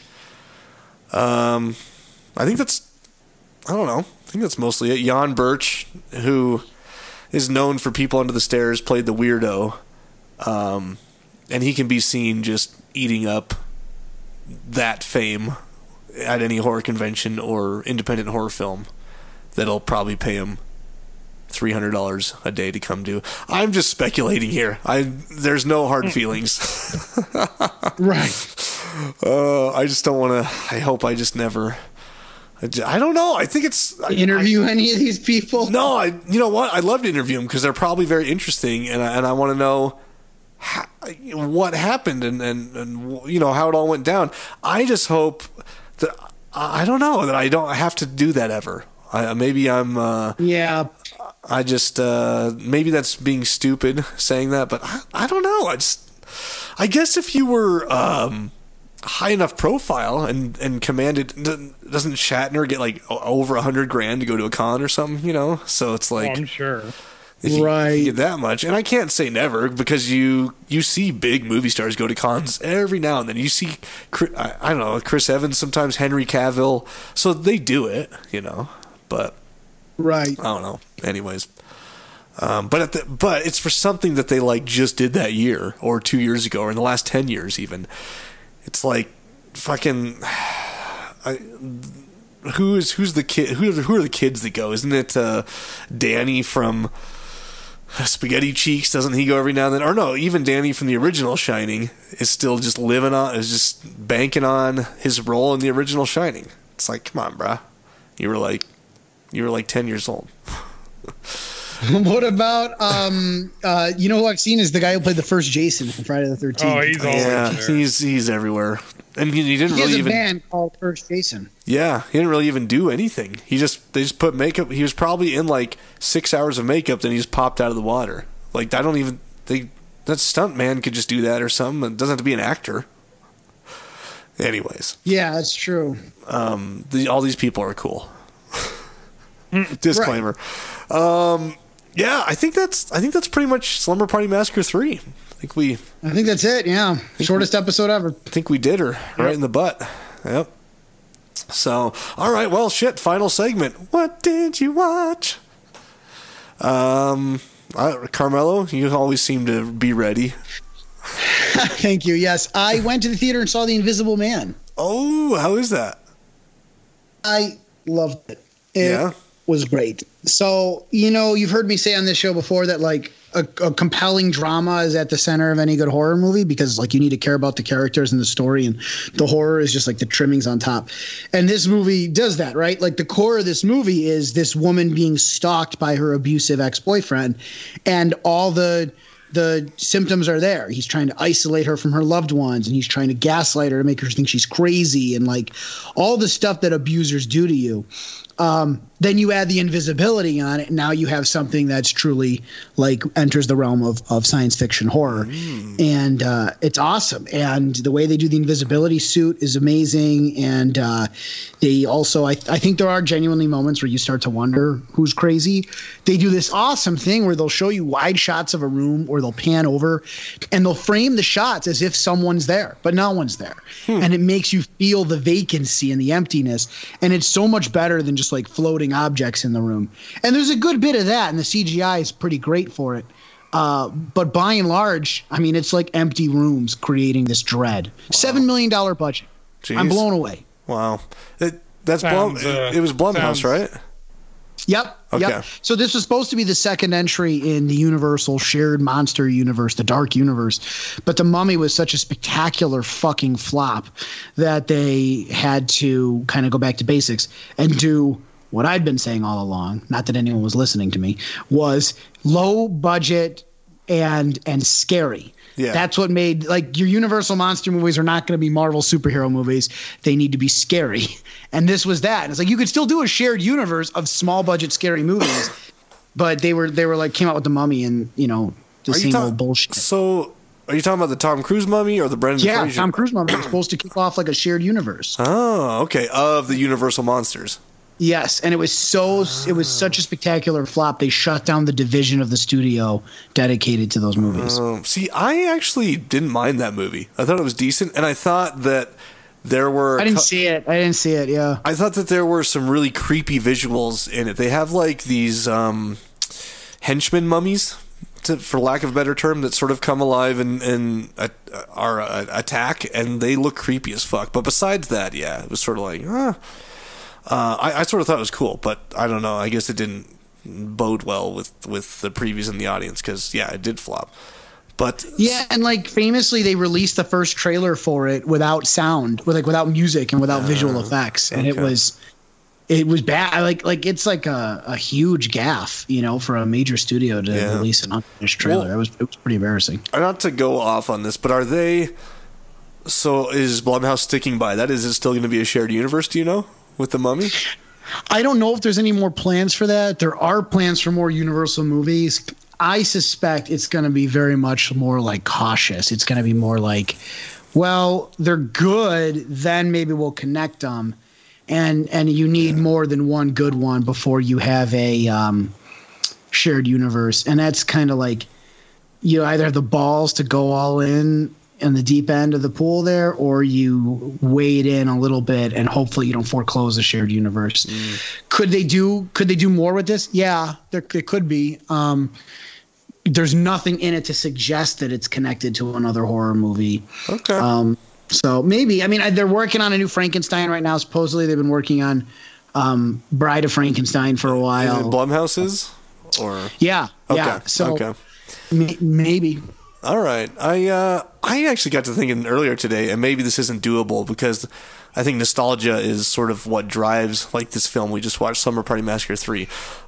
Speaker 4: Um, I think that's. I don't know. I think that's mostly it. Jan Birch, who is known for People Under the Stairs, played the weirdo. Um, and he can be seen just eating up that fame at any horror convention or independent horror film that'll probably pay him three hundred dollars a day to come do. I'm just speculating here. I there's no hard feelings.
Speaker 6: Right.
Speaker 4: Uh, I just don't want to. I hope I just never. I, j- I don't know. I think it's I,
Speaker 6: Interview
Speaker 4: I,
Speaker 6: any of these people?
Speaker 4: No, I. You know what? I'd love to interview them because they're probably very interesting, and I, and I want to know how, what happened and, and and you know how it all went down. I just hope that I don't know that I don't have to do that ever. I, maybe I'm. Uh,
Speaker 6: Yeah.
Speaker 4: I just uh, maybe that's being stupid saying that, but I, I don't know. I just I guess if you were um, high enough profile and and commanded, doesn't Shatner get like over a hundred grand to go to a con or something? You know, so it's like
Speaker 5: Oh, I'm sure.
Speaker 4: if you,
Speaker 6: Right.
Speaker 4: if you get that much, and I can't say never because you you see big movie stars go to cons every now and then. You see, Chris- I, I don't know, Chris Evans sometimes, Henry Cavill, so they do it, you know, but.
Speaker 6: Right.
Speaker 4: I don't know. Anyways, um, but at the, but it's for something that they like just did that year or two years ago or in the last ten years even. It's like fucking. I, who is who's the kid? Who are the, who are the kids that go? Isn't it uh, Danny from Spaghetti Cheeks? Doesn't he go every now and then? Or no, even Danny from the original Shining is still just living on, is just banking on his role in the original Shining. It's like, come on, bruh. You were like. You were like ten years old.
Speaker 6: What about um uh you know who I've seen is the guy who played the first Jason from Friday the thirteenth.
Speaker 5: Oh, he's always
Speaker 4: Yeah,
Speaker 5: there.
Speaker 4: he's he's everywhere, and he, he didn't
Speaker 6: He has
Speaker 4: really
Speaker 6: a
Speaker 4: even.
Speaker 6: band called First Jason.
Speaker 4: Yeah, he didn't really even do anything. He just they just put makeup. He was probably in like six hours of makeup, then he just popped out of the water. Like I don't even they that stunt man could just do that or something. It doesn't have to be an actor. Anyways,
Speaker 6: Yeah, that's true.
Speaker 4: um, the, all these people are cool. Disclaimer. Um, yeah, I think that's I think that's pretty much Slumber Party Massacre three. I think we
Speaker 6: I think that's it. Yeah, shortest episode ever.
Speaker 4: I think we did her right in the butt. Yep. So, all right, well, shit. Final segment. What did you watch? Um, I, Carmelo, you always seem to be ready.
Speaker 6: Thank you. Yes, I went to the theater and saw The Invisible Man.
Speaker 4: Oh, how is that?
Speaker 6: I loved it. It
Speaker 4: Yeah.
Speaker 6: was great. So, you know, you've heard me say on this show before that like a, a compelling drama is at the center of any good horror movie because like you need to care about the characters and the story, and the horror is just like the trimmings on top. And this movie does that, right? Like the core of this movie is this woman being stalked by her abusive ex-boyfriend, and all the the symptoms are there. He's trying to isolate her from her loved ones, and he's trying to gaslight her to make her think she's crazy, and like all the stuff that abusers do to you. Um, then you add the invisibility on it, and now you have something that's truly like enters the realm of, of science fiction horror. Mm. And uh, it's awesome. And the way they do the invisibility suit is amazing. And uh, they also, I, I think there are genuinely moments where you start to wonder who's crazy. They do this awesome thing where they'll show you wide shots of a room, or they'll pan over and they'll frame the shots as if someone's there, but no one's there. Hmm. And it makes you feel the vacancy and the emptiness. And it's so much better than just like floating objects in the room. And there's a good bit of that, and the C G I is pretty great for it. Uh, but by and large, I mean, it's like empty rooms creating this dread. Wow. seven million dollars budget. Jeez. I'm blown away.
Speaker 4: Wow. It, that's
Speaker 5: sounds,
Speaker 4: Blum,
Speaker 5: uh,
Speaker 4: it was Blumhouse,
Speaker 5: sounds,
Speaker 4: right?
Speaker 6: Yep.
Speaker 4: Okay.
Speaker 6: Yep. So this was supposed to be the second entry in the Universal shared monster universe, the Dark Universe. But The Mummy was such a spectacular fucking flop that they had to kind of go back to basics and do what I'd been saying all along, not that anyone was listening to me, was low budget and and scary. Yeah. That's what made, like, your Universal monster movies are not going to be Marvel superhero movies. They need to be scary. And this was that. And it's like you could still do a shared universe of small budget scary movies, but they were they were like came out with The Mummy and, you know, the same ta- old bullshit.
Speaker 4: So are you talking about the Tom Cruise Mummy or the Brendan
Speaker 6: yeah,
Speaker 4: Fraser?
Speaker 6: Tom Cruise Mummy was supposed to kick off like a shared universe.
Speaker 4: Oh, okay. Of the Universal monsters.
Speaker 6: Yes, and it was so it was such a spectacular flop. They shut down the division of the studio dedicated to those movies.
Speaker 4: Um, see, I actually didn't mind that movie. I thought it was decent, and I thought that there were.
Speaker 6: I didn't co- see it. I didn't see it. Yeah,
Speaker 4: I thought that there were some really creepy visuals in it. They have like these um, henchman mummies, to, for lack of a better term, that sort of come alive and and uh, are uh, attack, and they look creepy as fuck. But besides that, yeah, it was sort of like, huh. Uh, I, I sort of thought it was cool, but I don't know. I guess it didn't bode well with with the previews in the audience because yeah, it did flop. But
Speaker 6: yeah, and like famously, they released the first trailer for it without sound, with like without music and without uh, visual effects, and okay. it was it was bad. Like like it's like a, a huge gaffe, you know, for a major studio to yeah. release an unfinished trailer. Well, it was it was pretty embarrassing.
Speaker 4: Not to go off on this, but are they? So is Blumhouse sticking by that? Is it still going to be a shared universe? Do you know with the Mummy?
Speaker 6: I don't know if there's any more plans for that. There are plans for more Universal movies. I suspect it's going to be very much more like cautious. It's going to be more like, well, they're good, then maybe we'll connect them, and and you need yeah. more than one good one before you have a um, shared universe. And that's kind of like you either have the balls to go all in in the deep end of the pool there, or you wade in a little bit and hopefully you don't foreclose the shared universe. Mm. Could they do? Could they do more with this? Yeah, there it could be. Um, there's nothing in it to suggest that it's connected to another horror movie.
Speaker 4: Okay.
Speaker 6: Um, so maybe. I mean, they're working on a new Frankenstein right now. Supposedly, they've been working on um, Bride of Frankenstein for a while.
Speaker 4: Is it Blumhouse's? Or
Speaker 6: yeah,
Speaker 4: okay.
Speaker 6: yeah. So
Speaker 4: okay.
Speaker 6: m- maybe.
Speaker 4: All right. I uh, I actually got to thinking earlier today, and maybe this isn't doable because I think nostalgia is sort of what drives like this film we just watched, Slumber Party Massacre three.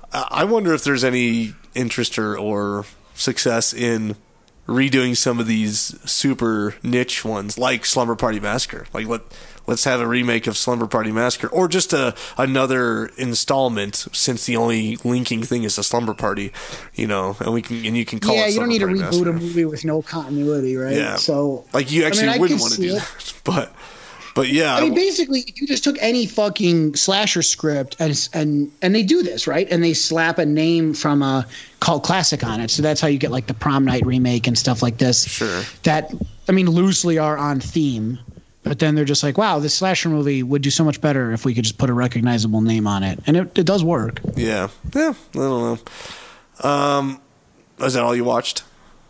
Speaker 4: I wonder if there's any interest or, or success in redoing some of these super niche ones like Slumber Party Massacre. Like let let's have a remake of Slumber Party Massacre, or just a another installment, since the only linking thing is a Slumber Party, you know, and we can and you can call
Speaker 6: yeah,
Speaker 4: it.
Speaker 6: Yeah, you don't need to reboot
Speaker 4: Massacre.
Speaker 6: a movie with no continuity, right?
Speaker 4: Yeah,
Speaker 6: so
Speaker 4: like you actually
Speaker 6: I mean,
Speaker 4: wouldn't want to do
Speaker 6: it.
Speaker 4: that, but. But yeah,
Speaker 6: I mean, basically, if you just took any fucking slasher script and and and they do this, right? And they slap a name from a cult classic on it, so that's how you get like the Prom Night remake and stuff like this.
Speaker 4: Sure.
Speaker 6: That I mean, loosely are on theme, but then they're just like, wow, this slasher movie would do so much better if we could just put a recognizable name on it, and it, it does work.
Speaker 4: Yeah, yeah. I don't know. Um, is that all you watched?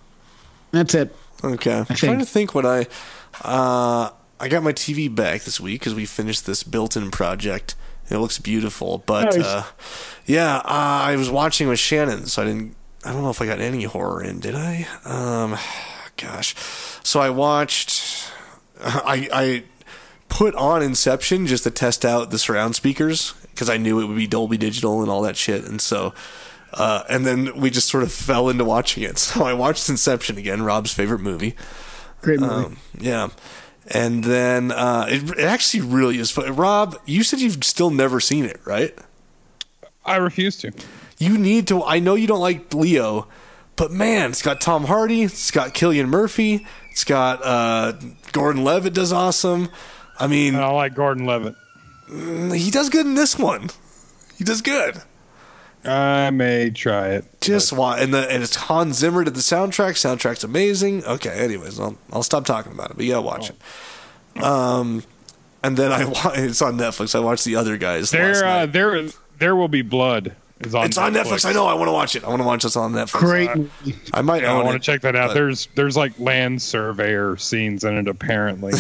Speaker 6: That's it.
Speaker 4: Okay. I'm trying to think what I. Uh, I got my T V back this week because we finished this built-in project. It looks beautiful, but
Speaker 6: nice.
Speaker 4: uh, yeah, uh, I was watching with Shannon, so I didn't. I don't know if I got any horror in, did I? Um, gosh, so I watched. I I put on Inception just to test out the surround speakers because I knew it would be Dolby Digital and all that shit, and so. Uh, and then we just sort of fell into watching it. So I watched Inception again, Rob's favorite movie.
Speaker 6: Great movie.
Speaker 4: Um, yeah. And then uh, it, it actually really is fun. Rob, you said you've still never seen it, right?
Speaker 5: I refuse to.
Speaker 4: You need to. I know you don't like Leo, but man, it's got Tom Hardy. It's got Cillian Murphy. It's got uh, Gordon Levitt does awesome. I mean,
Speaker 5: I like Gordon Levitt.
Speaker 4: He does good in this one. He does good.
Speaker 5: I may try it.
Speaker 4: Just watch, and the and it's Hans Zimmer to the soundtrack. Soundtrack's amazing. Okay, anyways, I'll I'll stop talking about it, but you gotta watch oh. it. Um, and then I it's on Netflix. I watched The Other Guys.
Speaker 5: There,
Speaker 4: last
Speaker 5: uh,
Speaker 4: night.
Speaker 5: there, there will be blood. Is on
Speaker 4: it's
Speaker 5: Netflix.
Speaker 4: on Netflix. I know. I want to watch it. I want to watch this on Netflix.
Speaker 6: Great.
Speaker 4: Uh, I might.
Speaker 5: Yeah, I want
Speaker 4: it,
Speaker 5: to check that out.
Speaker 4: but...
Speaker 5: There's there's like land surveyor scenes in it apparently.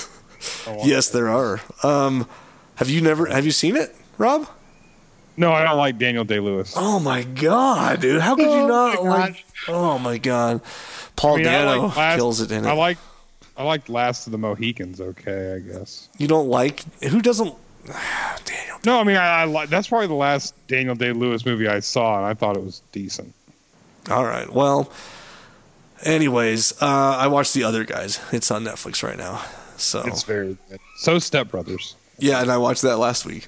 Speaker 4: Yes, there are. Um, have you never? Have you seen it, Rob?
Speaker 5: No, I don't like Daniel Day-Lewis.
Speaker 4: Oh my god, dude! How could you not oh like? Oh my god, Paul I mean, Dano like last, kills it in it.
Speaker 5: I like, I like Last of the Mohicans. Okay, I guess.
Speaker 4: You don't like who doesn't? Daniel.
Speaker 5: No, I mean I, I like that's probably the last Daniel Day-Lewis movie I saw, and I thought it was decent.
Speaker 4: All right. Well, anyways, uh, I watched The Other Guys. It's on Netflix right now. So
Speaker 5: it's very good. So Step Brothers.
Speaker 4: Yeah, and I watched that last week.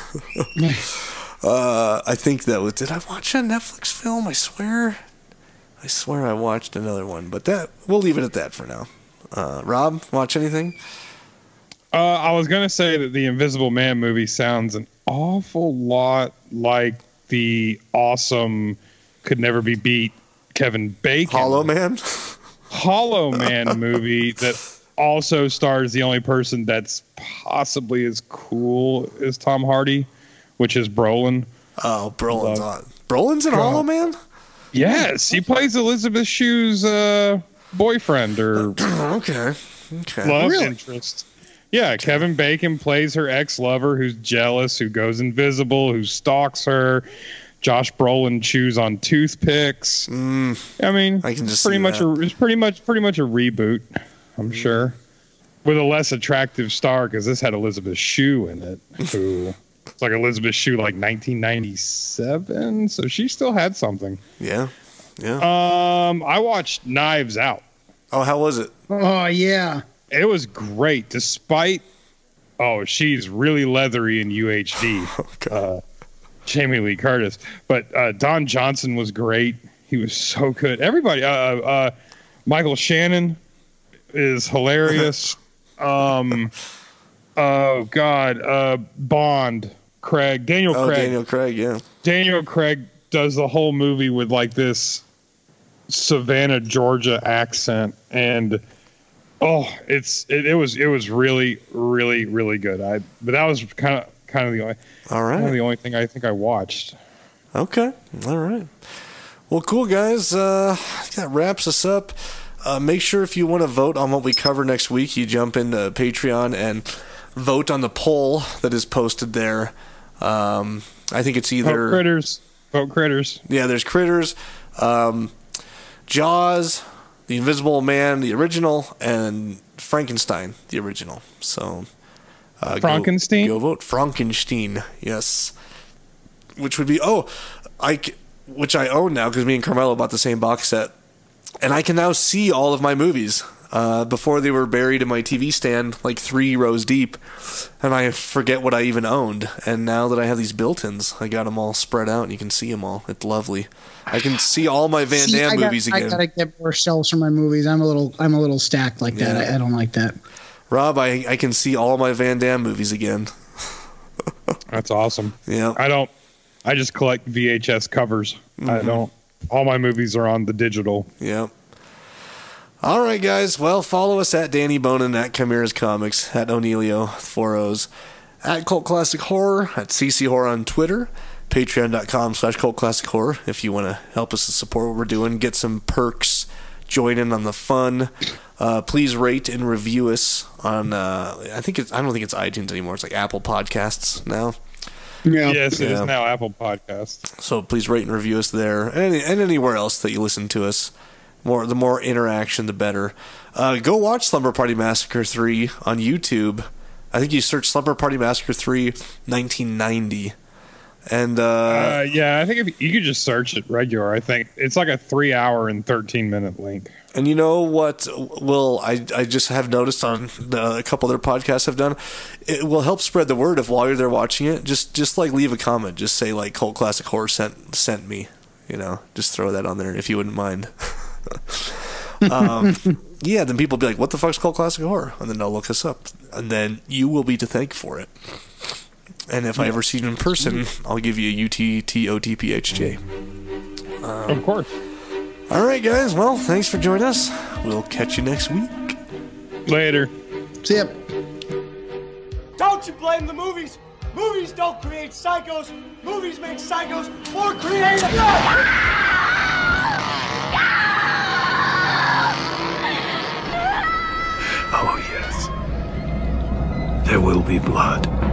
Speaker 4: Uh, I think that was. Did I watch a Netflix film? I swear, I swear I watched another one. But that we'll leave it at that for now. Uh, Rob, watch anything?
Speaker 5: Uh, I was gonna say that the Invisible Man movie sounds an awful lot like the awesome, could never be beat Kevin Bacon
Speaker 4: Hollow Man,
Speaker 5: Hollow Man movie that also stars the only person that's possibly as cool as Tom Hardy. Which is Brolin.
Speaker 4: Oh, Brolin's on. Brolin's in Hollow Man?
Speaker 5: Yes, he plays Elizabeth Shue's uh, boyfriend or
Speaker 4: okay, okay,
Speaker 5: love
Speaker 6: really?
Speaker 5: interest. Yeah, Kevin Bacon plays her ex-lover who's jealous, who goes invisible, who stalks her, Josh Brolin chews on toothpicks.
Speaker 4: Mm,
Speaker 5: I mean,
Speaker 4: I can just
Speaker 5: pretty
Speaker 4: see
Speaker 5: much
Speaker 4: that.
Speaker 5: a, it's pretty much pretty much a reboot. I'm sure, with a less attractive star because this had Elizabeth Shue in it. Who it's like Elizabeth Shue, like nineteen ninety-seven, so she still had something.
Speaker 4: Yeah, yeah.
Speaker 5: Um, I watched Knives Out.
Speaker 4: Oh, how was it?
Speaker 6: Oh yeah.
Speaker 5: It was great, despite. Oh, she's really leathery in U H D. uh, Jamie Lee Curtis, but uh, Don Johnson was great. He was so good. Everybody, uh, uh, Michael Shannon is hilarious. um, oh God, uh, Bond, Craig, Daniel
Speaker 4: Oh,
Speaker 5: Craig.
Speaker 4: Daniel Craig, yeah.
Speaker 5: Daniel Craig does the whole movie with like this Savannah, Georgia accent, and oh, it's it, it was it was really really really good. I but that was kind of kind of the only
Speaker 4: All right.
Speaker 5: kind of the only thing I think I watched.
Speaker 4: Okay. All right. Well, cool, guys. Uh, that wraps us up. Uh, make sure if you want to vote on what we cover next week, you jump into Patreon and vote on the poll that is posted there. Um, I think it's either...
Speaker 5: Vote Critters. Vote Critters.
Speaker 4: Yeah, there's Critters, um, Jaws, The Invisible Man, the original, and Frankenstein, the original. So... Uh,
Speaker 5: Frankenstein?
Speaker 4: Go, go vote. Frankenstein, yes. Which would be... Oh, I... Which I own now because me and Carmelo bought the same box set. And I can now see all of my movies. Uh, before they were buried in my T V stand, like three rows deep. And I forget what I even owned. And now that I have these built-ins, I got them all spread out and you can see them all. It's lovely. I can see all my Van
Speaker 6: See,
Speaker 4: Damme
Speaker 6: I got-
Speaker 4: movies again.
Speaker 6: I gotta get more shelves for my movies. I'm a little, I'm a little stacked like that.
Speaker 4: Yeah.
Speaker 6: I, I don't like that.
Speaker 4: Rob, I, I can see all my Van Damme movies again.
Speaker 5: That's awesome.
Speaker 4: Yeah.
Speaker 5: I don't. I just collect V H S covers.
Speaker 4: Mm-hmm.
Speaker 5: I don't. All my movies are on the digital.
Speaker 4: Yeah. All right, guys. Well, follow us at Danny Bonin, at Chimera's Comics, at O'Neilio, four O's, at Cult Classic Horror, at C C Horror on Twitter, patreon.com slash Cult Classic Horror if you want to help us to support what we're doing, get some perks, join in on the fun. Uh, please rate and review us on, uh, I think it's, I don't think it's iTunes anymore. It's like Apple Podcasts now.
Speaker 6: Yeah.
Speaker 5: Yes, it
Speaker 4: Yeah.
Speaker 5: is now Apple Podcasts.
Speaker 4: So please rate and review us there, and, any, and anywhere else that you listen to us. More, the more interaction, the better. Uh, go watch Slumber Party Massacre three on YouTube. I think you search Slumber Party Massacre three nineteen ninety. And, uh,
Speaker 5: Uh, yeah, I think if you could just search it regular. I think it's like a three hour and thirteen minute link.
Speaker 4: and you know what, Will, I, I just have noticed on the, a couple other podcasts I've done, it will help spread the word if while you're there watching it, just, just like leave a comment. Just say, like, Cult Classic Horror sent, sent me. You know, just throw that on there if you wouldn't mind. um, yeah, then people will be like, what the fuck's Cult Classic Horror? And then they'll look us up. And then you will be to thank for it. And if I ever see you in person, I'll give you a U T T O T P H J. Um,
Speaker 5: Of course.
Speaker 4: all right, guys. Well, thanks for joining us. We'll catch you next week.
Speaker 5: Later.
Speaker 6: See ya.
Speaker 7: Don't you blame the movies. Movies don't create psychos. Movies make psychos more creative.
Speaker 8: Oh, yes. There will be blood.